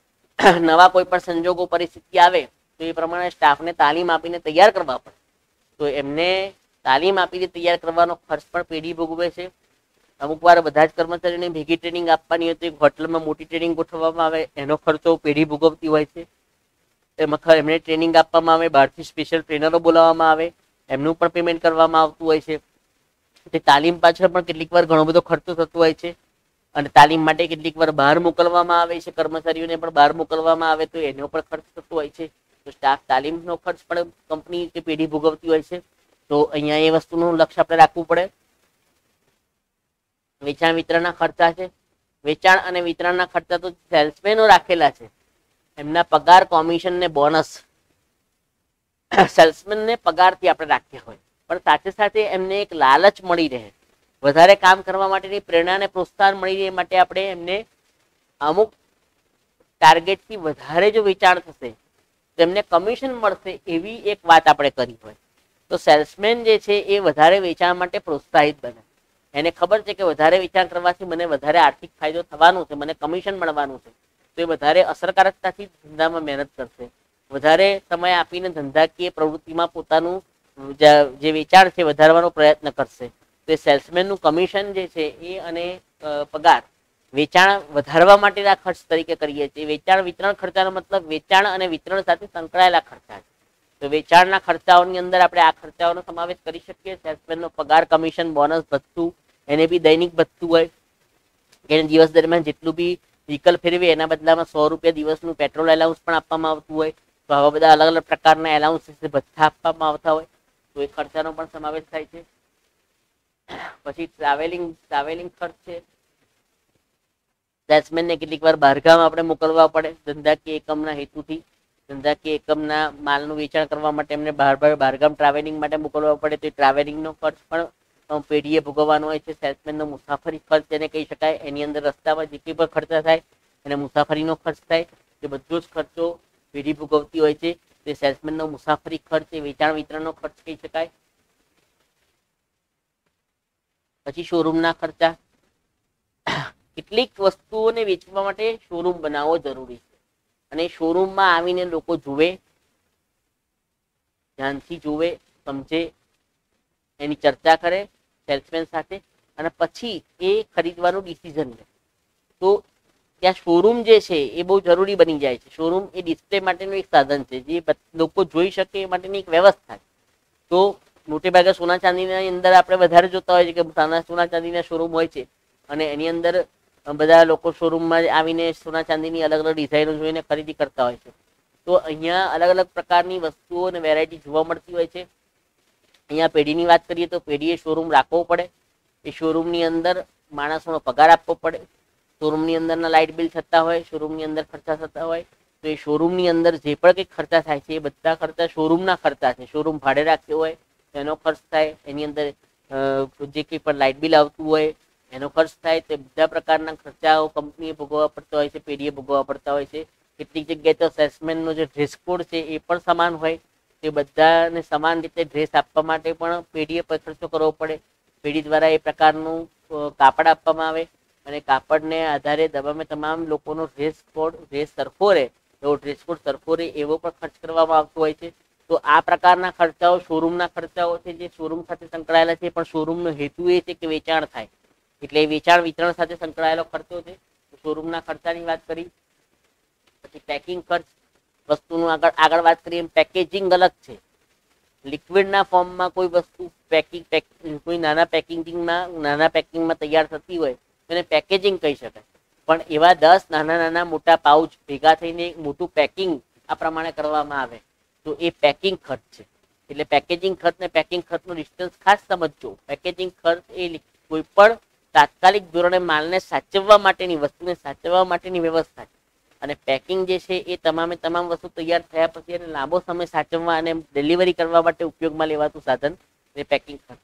નવા કોઈ પણ સંજોગો પરિસ્થિતિ આવે તો એ પ્રમાણે સ્ટાફને તાલીમ આપીને તૈયાર કરવા પડે. તો એમને તાલીમ આપીને તૈયાર કરવાનો ખર્ચ પણ પેઢી ભોગવે છે. અમુક વાર બધા જ કર્મચારીઓને ભેગી ટ્રેનિંગ આપવાની હોય તો એક હોટલમાં મોટી ટ્રેનિંગ ગોઠવવામાં આવે, એનો ખર્ચો પેઢી ભોગવતી હોય છે. એમાં એમને ટ્રેનિંગ આપવામાં આવે, બહારથી સ્પેશિયલ ટ્રેનરો બોલાવવામાં આવે, એમનું પણ પેમેન્ટ કરવામાં આવતું હોય છે. તે તાલીમ પાછળ પણ કેટલીક વાર ઘણો બધો ખર્ચો થતો હોય છે. અને તાલીમ માટે કેટલીક વાર બહાર મોકલવામાં આવે છે, કર્મચારીઓને પણ બહાર મોકલવામાં આવે તો એનો પણ ખર્ચ થતો હોય છે. તો સ્ટાફ તાલીમનો ખર્ચ પણ કંપની કે પેઢી ભોગવતી હોય છે. તો અહીંયા એ વસ્તુનું લક્ષ્ય આપણે રાખવું પડે. વેચાણ વિતરણના ખર્ચા છે. વેચાણ અને વિતરણના ખર્ચા તો સેલ્સમેનો રાખેલા છે, એમના પગાર, કોમિશન ને બોનસ સેલ્સમેનને પગારથી આપણે રાખીએ હોય, પણ સાથે સાથે એમને એક લાલચ મળી રહે, વધારે કામ કરવા માટેની પ્રેરણા અને પ્રોત્સાહન મળી રહે માટે આપણે એમને અમુક ટાર્ગેટથી વધારે જો વેચાણ થશે તો એમને કમિશન મળશે એવી એક વાત આપણે કરી હોય. તો સેલ્સમેન જે છે એ વધારે વેચાણ માટે પ્રોત્સાહિત બને. એને ખબર છે કે વધારે વેચાણ કરવાથી મને વધારે આર્થિક ફાયદો થવાનો છે, મને કમિશન મળવાનું છે. તો એ વધારે અસરકારકતાથી ધંધામાં મહેનત કરશે, વધારે સમય આપીને ધંધાકીય પ્રવૃત્તિમાં પોતાનું જે વેચાણ છે વધારવાનો પ્રયત્ન કરશે. તો એ સેલ્સમેનનું કમિશન જે છે એ અને પગાર વેચાણ વધારવા માટેના ખર્ચ તરીકે કરીએ છીએ. વેચાણ વિતરણ ખર્ચાનો મતલબ વેચાણ અને વિતરણ સાથે સંકળાયેલા ખર્ચા છે. તો વેચાણના ખર્ચાઓની અંદર આપણે આ ખર્ચાઓનો સમાવેશ કરી શકીએ. સેલ્સમેનનો પગાર, કમિશન, બોનસ, ભથ્થું, એને બી દૈનિક ભથ્થું હોય કે દિવસ દરમિયાન જેટલું બી વ્હીકલ ફેરવે એના બદલામાં 100 રૂપિયા દિવસનું પેટ્રોલ એલાઉન્સ પણ આપવામાં આવતું હોય. તો આવા બધા અલગ અલગ પ્રકારના એલાઉન્સીસ ભથ્થા આપવામાં આવતા હોય, તો એ ખર્ચાનો પણ સમાવેશ થાય છે. પછી ટ્રાવેલિંગ ખર્ચ છે. સેલ્સમેનને કેટલીક વાર બહારગામ આપણે મોકલવા પડે ધંધાકીય એકમના હેતુથી. ધંધાકીય એકમના માલનું વેચાણ કરવા માટે એમને બહારગામ ટ્રાવેલિંગ માટે મોકલવા પડે, તો ટ્રાવેલિંગનો ખર્ચ પણ પેઢીએ ભોગવવાનો હોય છે. સેલ્સમેનનો મુસાફરી ખર્ચ જેને કહી શકાય, એની અંદર રસ્તામાં જે કંઈ પણ ખર્ચા થાય એને મુસાફરીનો ખર્ચ થાય, એ બધો જ ખર્ચો પેઢી ભોગવતી હોય છે. તે સેલ્સમેનનો મુસાફરી ખર્ચ એ વેચાણ વિતરણનો ખર્ચ કહી શકાય. પછી શોરૂમના ખર્ચા. કેટલીક વસ્તુઓને વેચવા માટે શોરૂમ બનાવવો જરૂરી છે, અને શોરૂમમાં આવીને લોકો જુએ, ધ્યાનથી જુએ, સમજે, એની ચર્ચા કરે સેલ્સમેન સાથે, અને પછી એ ખરીદવાનું ડિસિઝન લે. તો ત્યાં શોરૂમ જે છે એ બહુ જરૂરી બની જાય છે. શોરૂમ એ ડિસ્પ્લે માટેનું એક સાધન છે, જે લોકો જોઈ શકે એ માટેની એક વ્યવસ્થા છે. તો મોટે ભાગે સોના ચાંદીના અંદર આપણે વધારે જોતા હોય છે કે સોના ચાંદીના શોરૂમ હોય છે, અને એની અંદર બધા લોકો શોરૂમમાં આવીને સોના ચાંદીની અલગ અલગ ડિઝાઇનો જોઈને ખરીદી કરતા હોય છે. તો અહીંયા અલગ અલગ પ્રકારની વસ્તુઓ અને વેરાયટી જોવા મળતી હોય છે. અહીંયા પેઢીની વાત કરીએ તો પેઢીએ શોરૂમ રાખવો પડે. એ શોરૂમની અંદર માણસોનો પગાર આપવો પડે. શોરૂમની અંદરના લાઇટ બિલ થતા હોય, શોરૂમની અંદર ખર્ચા થતા હોય, તો એ શોરૂમની અંદર જે પણ કંઈક ખર્ચા થાય છે એ બધા ખર્ચા શોરૂમના ખર્ચા છે. શોરૂમ ભાડે રાખ્યો હોય એનો ખર્ચ થાય, એની અંદર જે કંઈ પણ લાઇટ બિલ આવતું હોય એનો ખર્ચ થાય. તે બધા પ્રકારના ખર્ચાઓ કંપનીએ ભોગવવા પડતા હોય છે, પેઢીએ ભોગવવા પડતા હોય છે. કેટલીક જગ્યાએ તો સેલ્સમેનનો જે ડ્રેસ કોડ છે એ પણ સમાન હોય, તે બધાને સમાન રીતે ડ્રેસ આપવા માટે પણ પેઢીએ ખર્ચો કરવો પડે. પેઢી દ્વારા એ પ્રકારનું કાપડ આપવામાં આવે, અને કાપડને આધારે તમામ લોકોનો ડ્રેસ સરખો રહે, એવો ડ્રેસ કોડ સરખો રહે એવો પણ ખર્ચ કરવામાં આવતો હોય છે. તો આ પ્રકારના ખર્ચાઓ શોરૂમના ખર્ચાઓ છે, જે શોરૂમ સાથે સંકળાયેલા છે. પણ શોરૂમનો હેતુ એ છે કે વેચાણ થાય, એટલે વેચાણ વિતરણ સાથે સંકળાયેલો ખર્ચો છે. શોરૂમના ખર્ચાની વાત કરી. પછી પેકિંગ ખર્ચ, વસ્તુનું આગળ વાત કરીએ એમ પેકેજિંગ અલગ છે. લિક્વિડના ફોર્મમાં કોઈ વસ્તુ કોઈ નાના પેકિંગમાં તૈયાર થતી હોય એને પેકેજિંગ કહી શકાય. પણ એવા 10 નાના મોટા પાઉચ ભેગા થઈને એક મોટું પેકિંગ આ પ્રમાણે કરવામાં આવે તો એ પેકિંગ ખર્ચ છે. એટલે પેકેજિંગ ખર્ચ ને પેકિંગ ખર્ચનો ડિસ્ટન્સ ખાસ સમજજો. પેકેજિંગ ખર્ચ એ કોઈ પણ તાત્કાલિક ધોરણે માલને સાચવવા માટેની, વસ્તુને સાચવવા માટેની વ્યવસ્થા છે. અને પેકિંગ જે છે એ તમામ વસ્તુ તૈયાર થયા પછી એને લાંબો સમય સાચવવા અને ડિલિવરી કરવા માટે ઉપયોગમાં લેવાતું સાધન એ પેકિંગ ખર્ચ.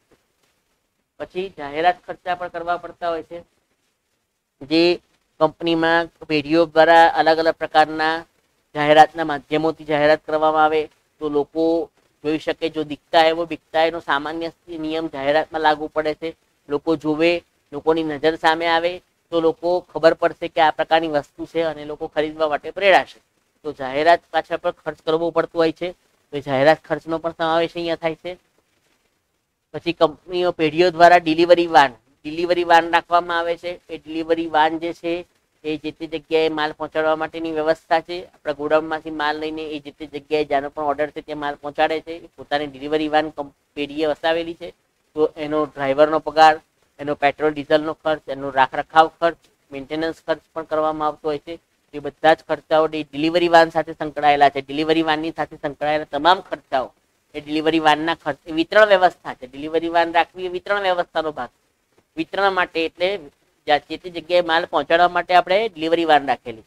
પછી જાહેરાત ખર્ચા પણ કરવા પડતા હોય છે, જે કંપનીમાં પેઢીઓ દ્વારા અલગ અલગ પ્રકારના જાહેરાતના માધ્યમોથી જાહેરાત કરવામાં આવે તો લોકો જોઈ શકે. જો દિખતા હે વો બિકતા હે નો સામાન્ય નિયમ જાહેરાતમાં લાગુ પડે છે. લોકો જોવે, લોકોની નજર સામે આવે તો લોકો ખબર પડશે કે આ પ્રકારની વસ્તુ છે અને લોકો ખરીદવા માટે પ્રેરાશે. તો જાહેરાત પાછળ પણ ખર્ચ કરવો પડતો હોય છે. તો જાહેરાત ખર્ચનો પણ સમાવેશ અહીંયા થાય છે. પછી કંપનીઓ પેઢીઓ દ્વારા ડિલિવરી વાન રાખવામાં આવે છે. એ ડિલિવરી વાન જે છે એ જે તે જગ્યાએ માલ પહોંચાડવા માટેની વ્યવસ્થા છે. આપણા ગોડાઉનમાંથી માલ લઈને એ જે તે જગ્યાએ જેનો પણ ઓર્ડર છે તે માલ પહોંચાડે છે. પોતાની ડિલિવરી વાન પેઢીએ વસાવેલી છે. તો એનો ડ્રાઈવરનો પગાર, એનો પેટ્રોલ ડીઝલનો ખર્ચ, એનો રાખરખાવ ખર્ચ, મેન્ટેનન્સ ખર્ચ પણ કરવામાં આવતો હોય છે. એ બધા જ ખર્ચાઓ ડિલિવરી વાન સાથે સંકળાયેલા છે. ડિલિવરી વાનની સાથે સંકળાયેલા તમામ ખર્ચાઓ એ ડિલિવરી વાનના ખર્ચ, વિતરણ વ્યવસ્થા છે. ડિલિવરી વાન રાખવી એ વિતરણ વ્યવસ્થાનો ભાગ. વિતરણ માટે એટલે જે તે જગ્યાએ માલ પહોંચાડવા માટે આપણે ડિલિવરી વાન રાખેલી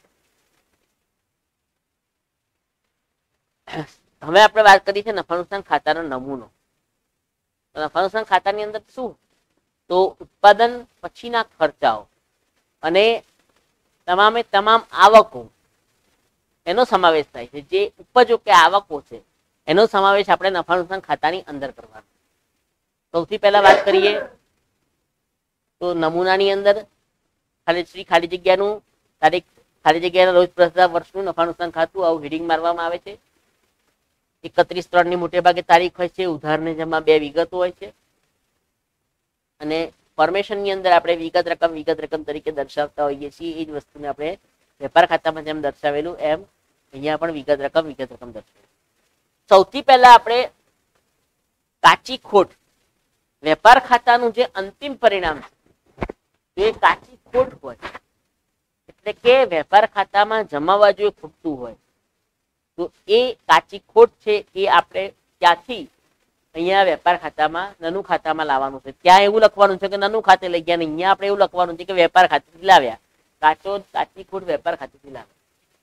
છે. હવે આપણે વાત કરી છે નફા નુકસાન ખાતાનો નમૂનો. નફા નુકસાન ખાતાની અંદર શું? તો ઉત્પાદન પછીના ખર્ચાઓ અને તમામે તમામ આવકો એનો સમાવેશ થાય છે. જે ઉપજો કે આવકો છે એનો સમાવેશ આપણે નફા નુકસાન ખાતાની અંદર કરવાનો. સૌથી પહેલા વાત કરીએ તો નમૂનાની અંદર ખાલી જગ્યાનું તારીખ, ખાલી જગ્યાના રોજ પ્રસ્ताव વર્ષનું નફા નુકસાન ખાતું આવું હેડિંગ મારવામાં આવે છે. 31/3 ની મોટે ભાગે તારીખ હોય છે. ઉધારને જમા 2 વિગતો હોય છે અને ફોર્મેશનની અંદર આપણે વિગત રકમ તરીકે દર્શાવતા હોઈએ છીએ. એ જ વસ્તુને આપણે વેપાર ખાતામાં જેમ દર્શાવેલું એમ અહીંયા પણ વિગત રકમ દર્શાવેલું. સૌથી પહેલા આપણે કાચી ખોટ, વેપાર ખાતાનું જે અંતિમ પરિણામ છે એ કાચી ખોટ હોય, એટલે કે વેપાર ખાતામાં જમાવા જો ખૂટતું હોય તો એ કાચી ખોટ છે એ આપણે ત્યાંથી અહીંયા વેપાર ખાતામાં, નાનું ખાતામાં લાવવાનું છે. ત્યાં એવું લખવાનું છે કે નાનું ખાતે લઈ ગયા, ને અહીંયા આપણે એવું લખવાનું છે કે વેપાર ખાતેથી લાવ્યા. કાચી ખોટ વેપાર ખાતેથી લાવ્યા.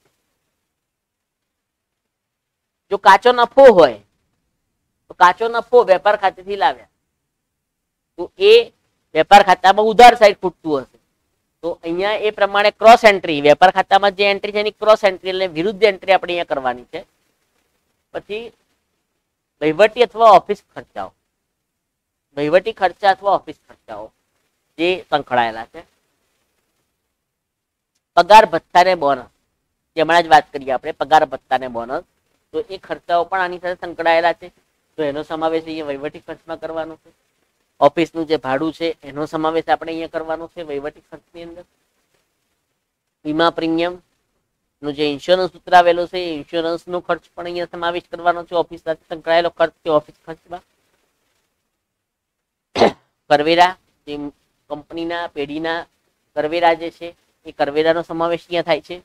જો કાચો નફો હોય તો કાચો નફો વેપાર ખાતેથી લાવ્યા તો એ વેપાર ખાતામાં ઉધાર સાઈડ ખૂટતું હશે. તો અહીંયા એ પ્રમાણે ક્રોસ એન્ટ્રી, વેપાર ખાતામાં જે એન્ટ્રી છે એની ક્રોસ એન્ટ્રી એટલે વિરુદ્ધ એન્ટ્રી આપણે અહીંયા કરવાની છે. પછી વહીવટી અથવા ઓફિસ ખર્ચાઓ, વહીવટી ખર્ચા અથવા ઓફિસ ખર્ચાઓ જે સંકળાયેલા છે. પગાર ભથ્થા ને બોનસ, હમણાં જ વાત કરીએ આપણે પગાર ભથ્થા ને બોનસ, તો એ ખર્ચાઓ પણ આની સાથે સંકળાયેલા છે. તો એનો સમાવેશ અહીંયા વહીવટી ખર્ચમાં કરવાનો છે. ઓફિસનું જે ભાડું છે એનો સમાવેશ આપણે અહીંયા કરવાનો છે વહીવટી ખર્ચની અંદર. વીમા પ્રીમિયમ નું જે ઇન્સ્યોરન્સ ઉતરાવેલો છે એ ઇન્સ્યોરન્સ નો ખર્ચ પણ અહીંયા સમાવેશ કરવાનો છે. ઓફિસ સાથે સંકળાયેલો ખર્ચ છે ઓફિસ ખર્ચમાં. કરવેરા, જે કંપનીના પેઢીના કરવેરા જે છે એ કરવેરાનો સમાવેશ અહીંયા થાય છે.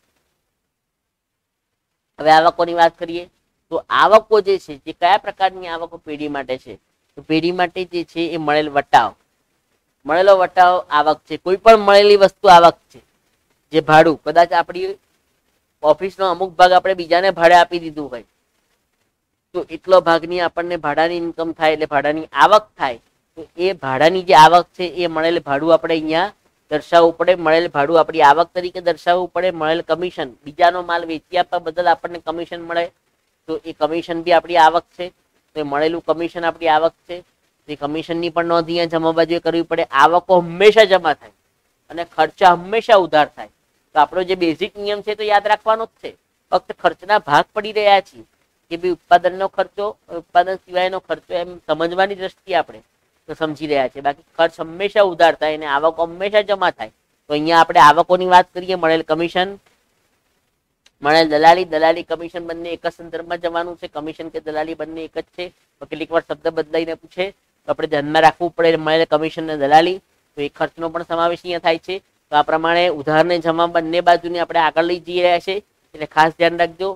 હવે આવકોની વાત કરીએ તો આવકો જે છે જે કયા પ્રકારની આવકો પેઢી માટે છે? તો પેઢી માટે જે છે એ મળેલો વટાવ આવક છે. કોઈ પણ મળેલી વસ્તુ આવક છે. જે ભાડું, કદાચ આપણી ઓફિસનો અમુક ભાગ આપણે બીજાને ભાડે આપી દીધું હોય તો એટલો ભાગની આપણને ભાડાની ઇન્કમ થાય એટલે ભાડાની આવક થાય. તો એ ભાડાની જે આવક છે એ મળેલ ભાડું આપણે અહીંયા દર્શાવવું પડે. મળેલ ભાડું આપણી આવક તરીકે દર્શાવવું પડે. મળેલ કમિશન, બીજાનો માલ વેચી આપવા બદલ આપણને કમિશન મળે તો એ કમિશન બી આપણી આવક છે. તો એ મળેલું કમિશન આપણી આવક છે. એ કમિશનની પણ નોંધ અહીંયા જમા બાજુએ કરવી પડે. આવકો હંમેશા જમા થાય અને ખર્ચા હંમેશા ઉધાર થાય. તો આપણો જે બેઝિક નિયમ છે તો યાદ રાખવાનો જ છે. ફક્ત ખર્ચના ભાગ પડી રહ્યા છીએ કે ભાઈ ઉત્પાદનનો ખર્ચો, ઉત્પાદન સિવાયનો ખર્ચો એમ સમજવાની દ્રષ્ટિએ આપણે તો સમજી રહ્યા છે. બાકી ખર્ચ હંમેશા ઉધાર થાય અને આવકો હંમેશા જમા થાય. તો અહીંયા આપણે આવકોની વાત કરીએ. મળેલ કમિશન, મળેલ દલાલી કમિશન બંને એક જ સંદર્ભમાં જવાનું છે. કમિશન કે દલાલી બંને એક જ છે. તો કેટલીક વાર શબ્દ બદલાઈને પૂછે તો આપણે ધ્યાનમાં રાખવું પડે. મળેલ કમિશન ને દલાલી, તો એ ખર્ચનો પણ સમાવેશ અહીંયા થાય છે. તો આ પ્રમાણે ઉધાર ને જમા બંને બાજુને આપણે આગળ લઈ જઈ રહ્યા છે એટલે ખાસ ધ્યાન રાખજો.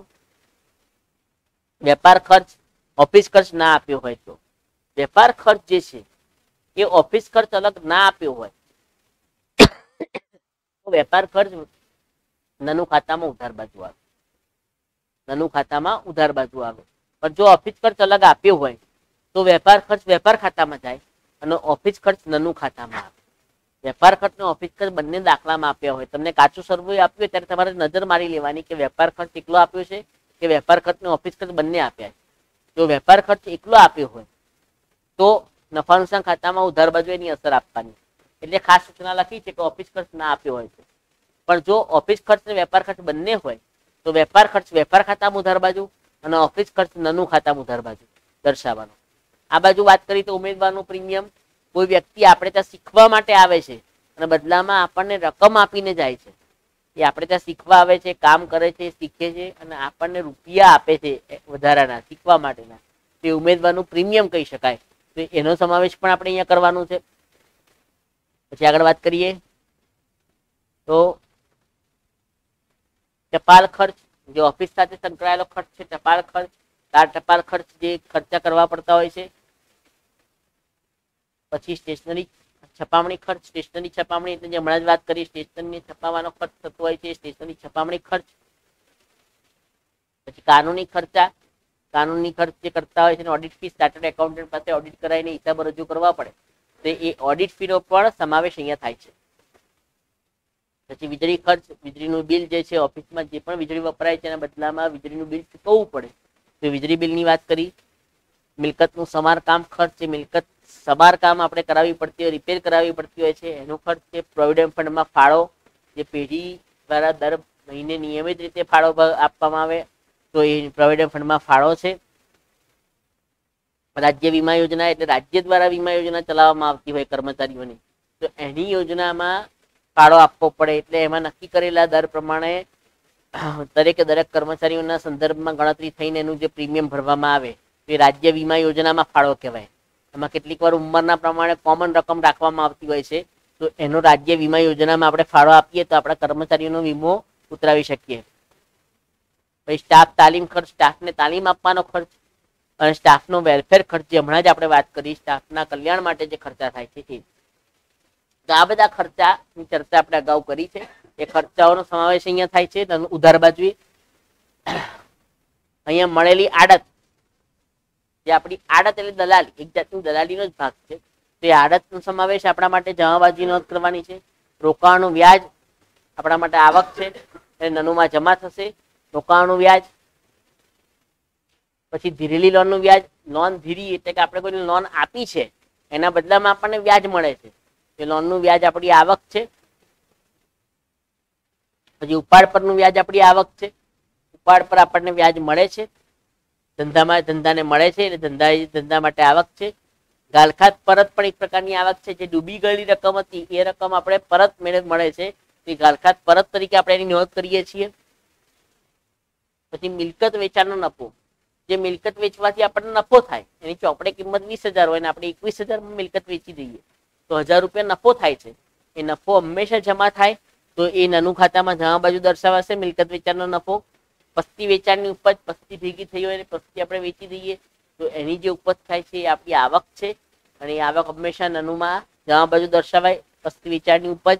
વેપાર ખર્ચ, ઓફિસ ખર્ચ ના આપ્યો હોય તો વેપાર ખર્ચ જે છે એ ઓફિસ ખર્ચ અલગ ના આપ્યો હોય તો વેપાર ખર્ચ નાનું ખાતામાં ઉધાર બાજુ આવે. નાનું ખાતામાં ઉધાર બાજુ આવે. પણ જો ઓફિસ ખર્ચ અલગ આપ્યો હોય તો વેપાર ખર્ચ વેપાર ખાતામાં જાય અને ઓફિસ ખર્ચ નાનું ખાતામાં આવે. વેપાર ખર્ચ અને ઓફિસ ખર્ચ બંને દાખલામાં આપ્યા હોય, તમને કાચું સર્વે આપ્યું હોય ત્યારે તમારે નજર મારી લેવાની કે વેપાર ખર્ચ એકલો આપ્યો છે કે વેપાર ખર્ચ અને ઓફિસ ખર્ચ બંને આપ્યા છે. જો વેપાર ખર્ચ એકલો આપ્યો હોય તો નફા નુકસાન ખાતામાં ઉધાર બાજુ એની અસર આપવાની. એટલે ખાસ સૂચના લખી છે કે ઓફિસ ખર્ચ ના આપ્યો હોય છે. પણ જો ઓફિસ ખર્ચ અને વેપાર ખર્ચ બંને હોય તો વેપાર ખર્ચ વેપાર ખાતામાં ઉધાર બાજુ અને ઓફિસ ખર્ચ નાનું ખાતામાં ઉધાર બાજુ દર્શાવવાનો. આ બાજુ વાત કરી તો ઉમેદવારનું પ્રીમિયમ, કોઈ વ્યક્તિ આપણે ત્યાં શીખવા માટે આવે છે અને બદલામાં આપણને રકમ આપીને જાય છે. એ આપણે ત્યાં શીખવા આવે છે, કામ કરે છે, શીખે છે અને આપણને રૂપિયા આપે છે વધારાના શીખવા માટેના, તે ઉમેદવારનું પ્રીમિયમ કહી શકાય. તો એનો સમાવેશ પણ આપણે અહીંયા કરવાનું છે. પછી આગળ વાત કરીએ તો ટપાલ ખર્ચ, જે ઓફિસ સાથે સંકળાયેલો ખર્ચ છે, ટપાલ ખર્ચ, ટપાલ ખર્ચ જે ખર્ચા કરવા પડતા હોય છે. પછી સ્ટેશનરી છપામણી ખર્ચ, સ્ટેશનરી છપામણી એટલે જે હમણાં જ વાત કરી સ્ટેશનરી છપાવવાનો ખર્ચ થતો હોય છે, સ્ટેશનરી છપામણી ખર્ચ. પછી કાનૂની ખર્ચા, કાનૂની ખર્ચ જે કરતા હોય છે, ઓડિટ ફી ચાર્ટર્ડ એકાઉન્ટન્ટ પાસે ઓડિટ કરાવીને હિસાબ રજૂ કરવા પડે, તો એ ઓડિટ ફીનો પણ સમાવેશ અહીંયા થાય છે. પછી વીજળી ખર્ચ, વીજળીનું બિલ જે છે, ઓફિસમાં જે પણ વીજળી વપરાય છે એના બદલામાં વીજળીનું બિલ ચૂકવવું પડે, તો વીજળી બિલની વાત કરી. મિલકતનું સમારકામ ખર્ચ, જે મિલકત સમારકામ આપણે કરાવવી પડતી હોય, રિપેર કરાવવી પડતી હોય છે, એનો ખર્ચ છે. પ્રોવિડન્ટ ફંડમાં ફાળો, જે પેઢી દ્વારા દર મહિને નિયમિત રીતે ફાળો આપવામાં આવે, તો એ પ્રોવિડન્ટ ફંડમાં ફાળો છે. રાજ્ય વીમા યોજના એટલે રાજ્ય દ્વારા વીમા યોજના ચલાવવામાં આવતી હોય કર્મચારીઓની, તો એની યોજનામાં ફાળો આપવો પડે, એટલે એમાં નક્કી કરેલા દર પ્રમાણે દરેકે દરેક કર્મચારીઓના સંદર્ભમાં ગણતરી થઈને એનું જે પ્રીમિયમ ભરવામાં આવે તે રાજ્ય વીમા યોજનામાં ફાળો કહેવાય. એમાં કેટલીક વાર ઉંમરના પ્રમાણે કોમન રકમ રાખવામાં આવતી હોય છે, તો એનો રાજ્ય વીમા યોજનામાં આપણે ફાળો આપીએ તો આપણા કર્મચારીઓનો વીમો ઉતરાવી શકીએ. પછી સ્ટાફ તાલીમ ખર્ચ, સ્ટાફને તાલીમ આપવાનો ખર્ચ અને સ્ટાફનો વેલફેર ખર્ચ, જે હમણાં જ આપણે વાત કરી સ્ટાફના કલ્યાણ માટે જે ખર્ચા થાય છે એ. તો આ બધા ખર્ચાની ચર્ચા આપણે અગાઉ કરી છે. એ ખર્ચાઓનો સમાવેશ અહીંયા થાય છે. ઉધાર બાજુએ અહીંયા મળેલી આડત, જે આપણી આડત એટલે દલાલી, એક જાતની દલાલીનો જ ભાગ છે, તો એ આડતનો સમાવેશ આપણા માટે જમા બાજુ નોંધ કરવાની છે. રોકાણનું વ્યાજ આપણા માટે આવક છે, એ નનુમાં જમા થશે રોકાણનું વ્યાજ. પછી ધીરેલી લોનનું વ્યાજ, લોન ધીરી એટલે કે આપણે કોઈ લોન આપી છે એના બદલામાં આપણને વ્યાજ મળે છે, એ લોનનું વ્યાજ આપણી આવક છે. પછી ઉપાડ પરનું વ્યાજ આપણી આવક છે, ઉપાડ પર આપણને વ્યાજ મળે છે, ધંધાને મળે છે એટલે ધંધા માટે આવક છે. ગાલખાત પરત પણ એક પ્રકારની આવક છે, જે ડૂબી ગયેલી રકમ હતી એ રકમ આપણે પરત મળે છે, એ ગાલખાત પરત તરીકે આપણે એની નોંધ કરીએ છીએ. પછી મિલકત વેચાણનો નફો, જે મિલકત વેચવાથી આપણને નફો થાય, એની ચોપડે કિંમત 20,000 હોય ને આપણે 21,000 મિલકત વેચી દઈએ તો 1,000 રૂપિયા નફો થાય છે. એ નફો હંમેશા જમા થાય, તો એ નાનું ખાતામાં જમા બાજુ દર્શાવાશે મિલકત વેચાણનો નફો. પસ્તી વેચાણની ઉપજ, પસ્તી ભેગી થઈ હોય અને પસ્તી આપણે વેચી દઈએ તો એની જે ઉપજ થાય છે એ આપણી આવક છે, અને એ આવક હંમેશા નાનુંમાં જમા બાજુ દર્શાવાય. પસ્તી વેચાણની ઉપજ,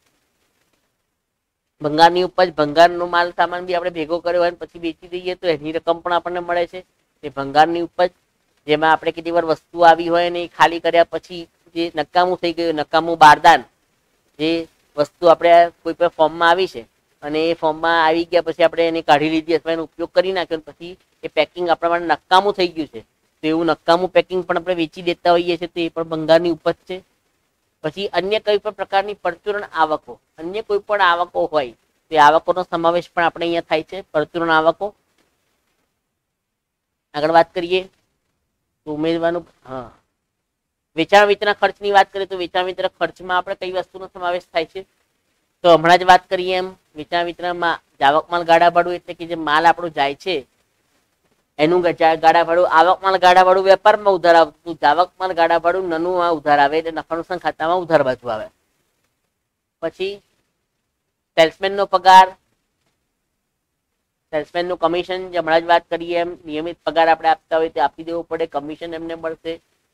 ભંગારની ઉપજ, ભંગારનો માલ સામાન બી આપણે ભેગો કર્યો હોય પછી વેચી દઈએ તો એની રકમ પણ આપણને મળે છે, એ ભંગારની ઉપજ. જેમાં આપણે કેટલી વાર વસ્તુ આવી હોય ને ખાલી કર્યા પછી જે નકામું થઈ ગયું, નકામું બારદાન, જે વસ્તુ આપણે કોઈ પણ ફોર્મમાં આવી છે અને એ ફોર્મમાં આવી ગયા પછી આપણે એને કાઢી લીધી અથવા એનો ઉપયોગ કરી નાખ્યો પછી એ પેકિંગ આપણા માટે નકામું થઈ ગયું છે, તો એવું નકામું પેકિંગ પણ આપણે વેચી દેતા હોઈએ છીએ, તો એ પણ ભંગારની ઉપજ છે. પછી અન્ય કોઈ પણ પ્રકારની પરચુરણ આવકો, અન્ય કોઈ પણ આવકો હોય તો એ આવકોનો સમાવેશ પણ આપણે અહીંયા થાય છે, પરચુરણ આવકો. આગળ વાત કરીએ તો ઉમેદવારનું વેચાણ વિતરણ ખર્ચની વાત કરીએ તો વેચાણ વિતરણ ખર્ચમાં આપણે કઈ વસ્તુનો સમાવેશ થાય છે, તો હમણાં જ વાત કરીએ એમ વેચાણ વિતરણમાં જાવક માલ ગાડા ભાડું એટલે કે જે માલ આપણો જાય છે એનું ગાડા ભાડું, આવક માલ ગાડા ભાડું વેપારમાં ઉધાર આવતું, જાવક માલ ગાડા ભાડું નાનું ઉધાર આવે એટલે નફા નુકસાન ખાતામાં ઉધાર બાજુ આવે. પછી સેલ્સમેનનો પગાર, સેલ્સમેનનું કમિશન, જે હમણાં જ વાત કરીએ એમ નિયમિત પગાર આપણે આપતા હોય તે આપી દેવો પડે, કમિશન એમને મળશે.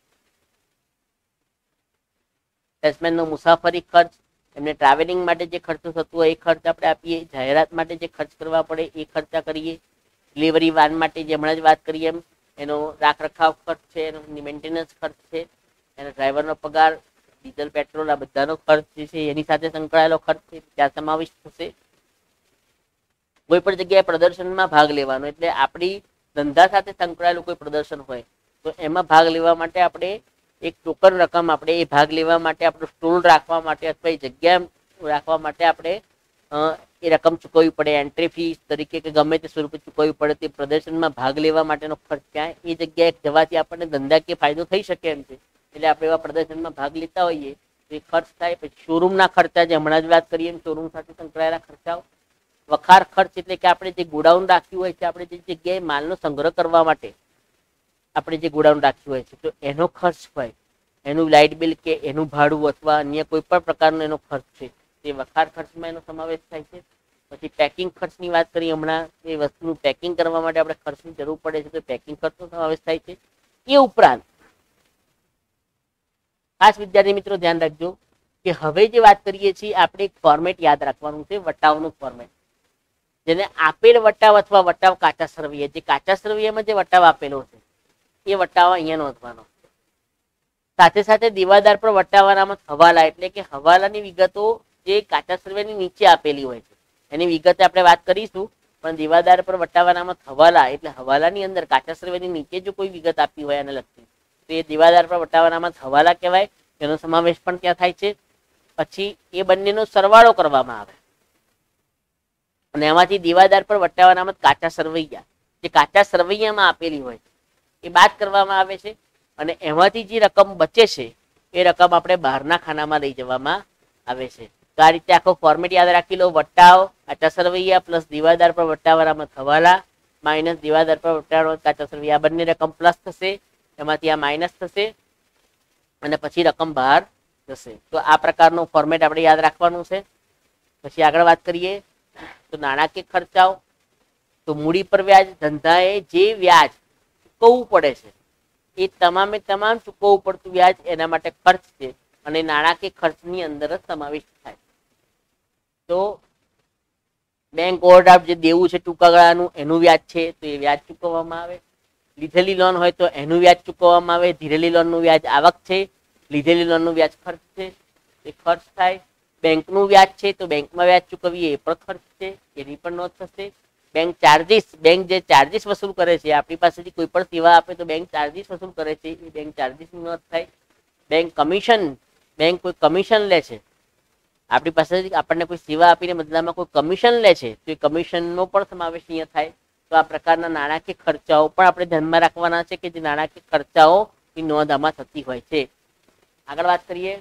સેલ્સમેનનો મુસાફરી ખર્ચ, એમને ટ્રાવેલિંગ માટે જે ખર્ચો થતો હોય એ ખર્ચ આપણે આપીએ, જાહેરાત માટે જે ખર્ચ કરવા પડે એ ખર્ચા કરીએ, ડિલિવરી વાન માટે જે હમણાં જ વાત કરીએ એમ એનો રાખ રખાવ ખર્ચ છે, એનો મેન્ટેનન્સ ખર્ચ છે, એનો ડ્રાઈવરનો પગાર, ડીઝલ પેટ્રોલ આ બધાનો ખર્ચ જે છે એની સાથે સંકળાયેલો ખર્ચ છે ત્યાં સમાવિષ્ટ થશે. કોઈ પણ જગ્યાએ પ્રદર્શનમાં ભાગ લેવાનો એટલે આપણી ધંધા સાથે સંકળાયેલું કોઈ પ્રદર્શન હોય તો એમાં ભાગ લેવા માટે આપણે એક ટોકન રકમ આપણે એ ભાગ લેવા માટે આપણો સ્ટોલ રાખવા માટે અથવા એ જગ્યા રાખવા માટે આપણે એ રકમ ચૂકવવી પડે, એન્ટ્રી ફી તરીકે કે ગમે તે સ્વરૂપે ચૂકવવી પડે, તે પ્રદર્શનમાં ભાગ લેવા માટેનો ખર્ચ ક્યાં એ જગ્યાએ જવાથી આપણને ધંધાકીય ફાયદો થઈ શકે એમ છે. એટલે આપણે એવા પ્રદર્શનમાં ભાગ લેતા હોઈએ તો એ ખર્ચ થાય. પછી શોરૂમના ખર્ચા, જે હમણાં જ વાત કરીએ એમ શોરૂમ સાથે સંકળાયેલા ખર્ચાઓ. વખાર ખર્ચ એટલે કે આપણે જે ગોડાઉન રાખ્યું હોય છે, આપણે જે જગ્યાએ માલનો સંગ્રહ કરવા માટે આપણે જે ગોડાઉન રાખ્યું હોય છે, તો એનો ખર્ચ હોય, એનું લાઇટ બિલ કે એનું ભાડું અથવા અન્ય કોઈ પણ પ્રકારનો એનો ખર્ચ છે, તે વખાર ખર્ચમાં એનો સમાવેશ થાય છે. પછી પેકિંગ ખર્ચની વાત કરીએ, હમણાં એ વસ્તુનું પેકિંગ કરવા માટે આપણે ખર્ચની જરૂર પડે છે, તો પેકિંગ ખર્ચનો સમાવેશ થાય છે. એ ઉપરાંત ખાસ વિદ્યાર્થી મિત્રો ધ્યાન રાખજો કે હવે જે વાત કરીએ છીએ આપણે એક ફોર્મેટ યાદ રાખવાનું છે, વટાવનું ફોર્મેટ, જેને આપેલ વટાવ અથવા વટાવ કાચા સરવૈયા, જે કાચા સરવૈયામાં જે વટાવ આપેલો છે એ વટાવ અહીંયા નોંધવાનો. સાથે સાથે દેવાદાર પર વટાવવાનામાં હવાલા, એટલે કે હવાલાની વિગતો જે કાચા સરવૈયાની નીચે આપેલી હોય છે એની વિગતે આપણે વાત કરીશું, પણ દેવાદાર પર વટાવવાનામાં હવાલા એટલે હવાલાની અંદર કાચા સરવૈયાની નીચે જો કોઈ વિગત આપી હોય એને લગતી, તો એ દેવાદાર પર વટાવવાનામાં હવાલા કહેવાય, તેનો સમાવેશ પણ ત્યાં થાય છે. પછી એ બંનેનો સરવાળો કરવામાં આવે અને એમાંથી દેવાદાર પર વટાવવાનામાં કાચા સરવૈયા, જે કાચા સરવૈયામાં આપેલી હોય એ બાદ કરવામાં આવે છે, અને એમાંથી જે રકમ બચે છે એ રકમ આપણે બહારના ખાનામાં લઈ જવામાં આવે છે. તો આ રીતે આખો ફોર્મેટ યાદ રાખી લો. વટાવ કાચા સરવૈયા પ્લસ દેવાદાર પર વટાવવાનામાં હવાલા માઇનસ દેવાદાર પર વટાવવાના કાચા સરવૈયા, આ બંને રકમ પ્લસ થશે, એમાંથી આ માઇનસ થશે અને પછી રકમ બહાર જશે. તો આ પ્રકારનું ફોર્મેટ આપણે યાદ રાખવાનું છે. પછી આગળ વાત કરીએ તો નાણાકીય ખર્ચાઓ. તો મૂડી પર વ્યાજ, ધંધાએ જે વ્યાજ ચૂકવવું પડે છે એ તમામે તમામ ચૂકવવું પડતું વ્યાજ એના માટે ખર્ચ છે અને નાણાકીય ખર્ચની અંદર જ સમાવેશ થાય. તો બેંક ઓવરડ્રાફ્ટ જે દેવું છે ટૂંકા ગાળાનું એનું વ્યાજ છે તો એ વ્યાજ ચૂકવવામાં આવે. લીધેલી લોન હોય તો એનું વ્યાજ ચૂકવવામાં આવે. ધીરેલી લોનનું વ્યાજ આવક છે, લીધેલી લોનનું વ્યાજ ખર્ચ છે, એ ખર્ચ થાય. બેંકનું વ્યાજ છે તો બેંકમાં વ્યાજ ચૂકવીએ એ પણ ખર્ચ છે, એની પણ નોંધ થશે. બેંક ચાર્જિસ, બેંક જે ચાર્જિસ વસૂલ કરે છે, આપણી પાસેથી કોઈ પણ સેવા આપે તો બેંક ચાર્જિસ વસૂલ કરે છે, એ બેંક ચાર્જિસની નોંધ થાય. બેંક કમિશન, બેંક કોઈ કમિશન લે છે, આપણી પાસેથી આપણને કોઈ સેવા આપીને બદલામાં કોઈ કમિશન લે છે તો એ કમિશનનો પણ સમાવેશ અહીંયા થાય. તો આ પ્રકારના નાણાકીય ખર્ચાઓ પણ આપણે ધ્યાનમાં રાખવાના છે કે જે નાણાકીય ખર્ચાઓની નોંધ આમાં થતી હોય છે. આગળ વાત કરીએ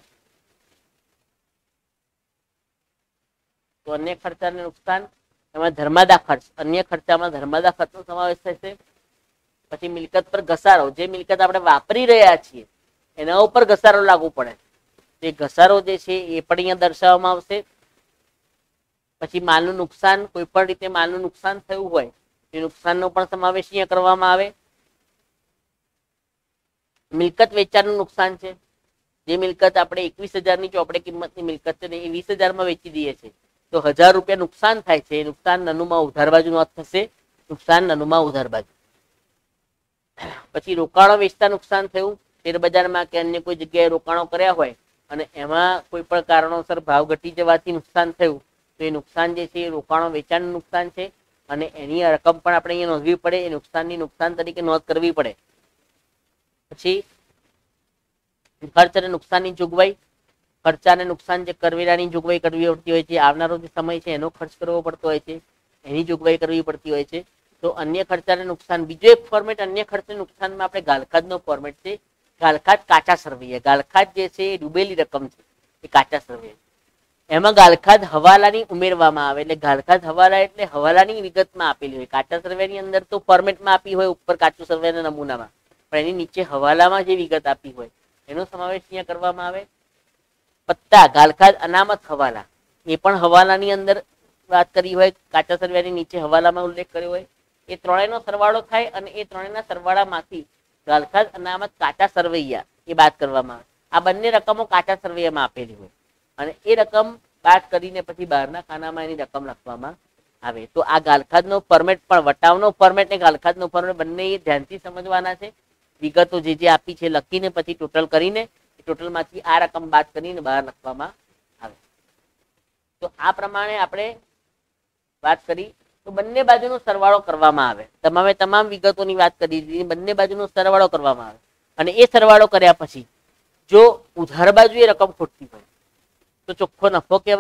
તો અન્ય ખર્ચા અને નુકસાન, એમાં ધર્માદા ખર્ચ, અન્ય ખર્ચામાં ધર્માદા ખર્ચનો સમાવેશ થશે. પછી મિલકત પર ઘસારો, જે મિલકત આપણે વાપરી રહ્યા છીએ એના ઉપર ઘસારો લાગુ પડે, તે ઘસારો જે છે એ પણ અહીંયા દર્શાવવામાં આવશે. પછી માલનું નુકસાન, કોઈ પણ રીતે માલનું નુકસાન થયું હોય એ નુકસાનનો પણ સમાવેશ અહીંયા કરવામાં આવે. મિલકત વેચાણનું નુકસાન છે, જે મિલકત આપણે 21,000 ચોપડે કિંમતની મિલકત છે ને એ 20,000 વેચી દઈએ છીએ તો 1,000 રૂપિયા નુકસાન થાય છે. એ નુકસાન નનુમાં ઉધાર બાજુ નોંધ થશે, નુકસાન નનુમાં ઉધાર બાજુ. પછી રોકાણો વેચતા નુકસાન થયું, શેરબજારમાં કે અન્ય કોઈ જગ્યાએ રોકાણો કર્યા હોય અને એમાં કોઈ પણ કારણોસર ભાવ ઘટી જવાથી નુકસાન થયું તો એ નુકસાન જે છે એ રોકાણો વેચાણનું નુકસાન છે અને એની રકમ પણ આપણે અહીંયા નોંધવી પડે, એ નુકસાનની નુકસાન તરીકે નોંધ કરવી પડે. પછી ખર્ચ અને નુકસાનની જોગવાઈ, ખર્ચા અને નુકસાન જે કરવેરાની જોગવાઈ કરવી પડતી હોય છે, આવનારો જે સમય છે એનો ખર્ચ કરવો પડતો હોય છે, એની જોગવાઈ કરવી પડતી હોય છે. તો અન્ય ખર્ચા અને નુકસાન, બીજો એક ફોર્મેટ અન્ય ખર્ચ નુકસાનમાં આપણે ગાલખાદનો ફોર્મેટ છે. ગાલખાદ કાચા સરવૈયા, ગાલખાદ જે છે એ ડૂબેલી રકમ છે એ કાચા સરવૈયા, એમાં ગાલખાદ હવાલાની ઉમેરવામાં આવે. એટલે ગાલખાદ હવાલા એટલે હવાલાની વિગતમાં આપેલી હોય. કાચા સરવૈયાની અંદર તો ફોર્મેટમાં આપી હોય ઉપર કાચું સરવૈયાના નમૂનામાં, પણ એની નીચે હવાલામાં જે વિગત આપી હોય એનો સમાવેશ અહીંયા કરવામાં આવે. પત્તા, ગાલખાદ અનામત હવાલા, એ પણ હવાલાની અંદર વાત કરી હોય, કાચા સરવૈયાની નીચે હવાલામાં ઉલ્લેખ કર્યો હોય. એ ત્રણેયનો સરવાળો થાય અને એ ત્રણેયના સરવાળામાંથી ગાલખાદ અનામત કાચા સરવૈયા એ બાદ કરવામાં આવે. આ બંને રકમો કાચા સરવૈયામાં આપેલી હોય અને એ રકમ બાદ કરીને પછી બહારના ખાનામાં એની રકમ લખવામાં આવે. તો આ ગાલખાદનો ફોર્મેટ પણ, વટાવનો ફોર્મેટ ને ગાલખાદનો ફોર્મેટ બંને ધ્યાનથી સમજવાના છે. વિગતો જે જે આપી છે લખીને પછી ટોટલ કરીને ટોટલમાંથી આ રકમ બાદ કરીને બહાર લખવામાં આવે. તો આ પ્રમાણે આપણે વાત કરી. તો બંને બાજુનો સરવાળો કરવામાં આવે. તમામે તમામ વિગતોની વાત કરી દીધી, બંને બાજુનો સરવાળો કરવામાં આવે અને એ સરવાળો કર્યા પછી જો ઉધાર બાજુ એ રકમ ખોટતી હોય તો ચોખ્ખો નફો કહેવાય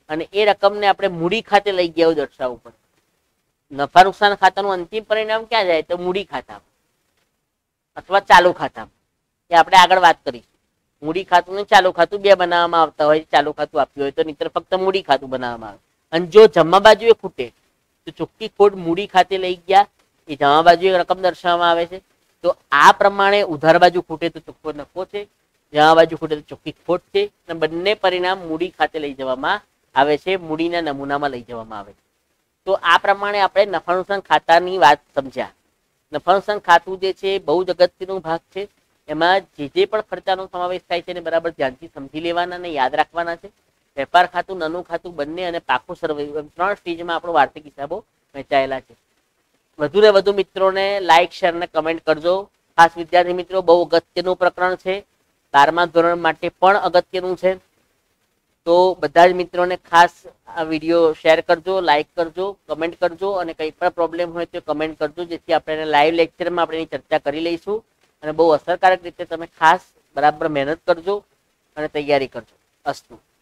અને એ રકમને આપણે મૂડી ખાતે લઈ ગયા એવું દર્શાવવું પડે. નફા નુકસાન ખાતાનું અંતિમ પરિણામ ક્યાં જાય? તો મૂડી ખાતા અથવા ચાલુ ખાતા. એ આપણે આગળ વાત કરીશું. મૂડી ખાતું ને ચાલુ ખાતું બે બનાવવામાં આવતા હોય. ચાલુ ખાતું આપ્યું હોય તો નહીંતર ફક્ત મૂડી ખાતું બનાવવામાં આવે. અને જો જમા બાજુ એ ખૂટે તો ચોખ્ખી ખોટ મૂડી ખાતે લઈ ગયા, એ જમા બાજુ એક રકમ દર્શાવવામાં આવે છે. તો આ પ્રમાણે ઉધાર બાજુ ખૂટે તો ચોખ્ખો નફો છે, જમા બાજુ ખૂટે તો ચોખ્ખી ખોટ છે. અને બંને પરિણામ મૂડી ખાતે લઈ જવામાં આવે છે, મૂડીના નમૂનામાં લઈ જવામાં આવે છે. તો આ પ્રમાણે આપણે નફા નુકસાન ખાતાની વાત સમજ્યા. નફા નુકસાન ખાતું જે છે બહુ જ અગત્યનો ભાગ છે. એમાં જે પણ ખર્ચાનો સમાવેશ થાય છે એને બરાબર ધ્યાનથી સમજી લેવાના અને યાદ રાખવાના છે. વેપાર ખાતું, નાનું ખાતું બંને અને પાકું સર્વે 3 સ્ટેજમાં આપણો વાર્ષિક હિસાબો વહેંચાયેલા છે. વધુ ને વધુ મિત્રોને લાઇક, શેર અને કમેન્ટ કરજો. ખાસ વિદ્યાર્થી મિત્રો, બહુ અગત્યનું પ્રકરણ છે. 12મા ધોરણ માટે પણ અગત્યનું છે. તો બધા જ મિત્રોને ખાસ આ વિડીયો શેર કરજો, લાઇક કરજો, કમેન્ટ કરજો અને કંઈ પણ પ્રોબ્લેમ હોય તો કમેન્ટ કરજો, જેથી આપણે લાઈવ લેક્ચરમાં આપણે એની ચર્ચા કરી લઈશું. અને બહુ અસરકારક રીતે તમે ખાસ બરાબર મહેનત કરજો અને તૈયારી કરજો. અસ્તુ.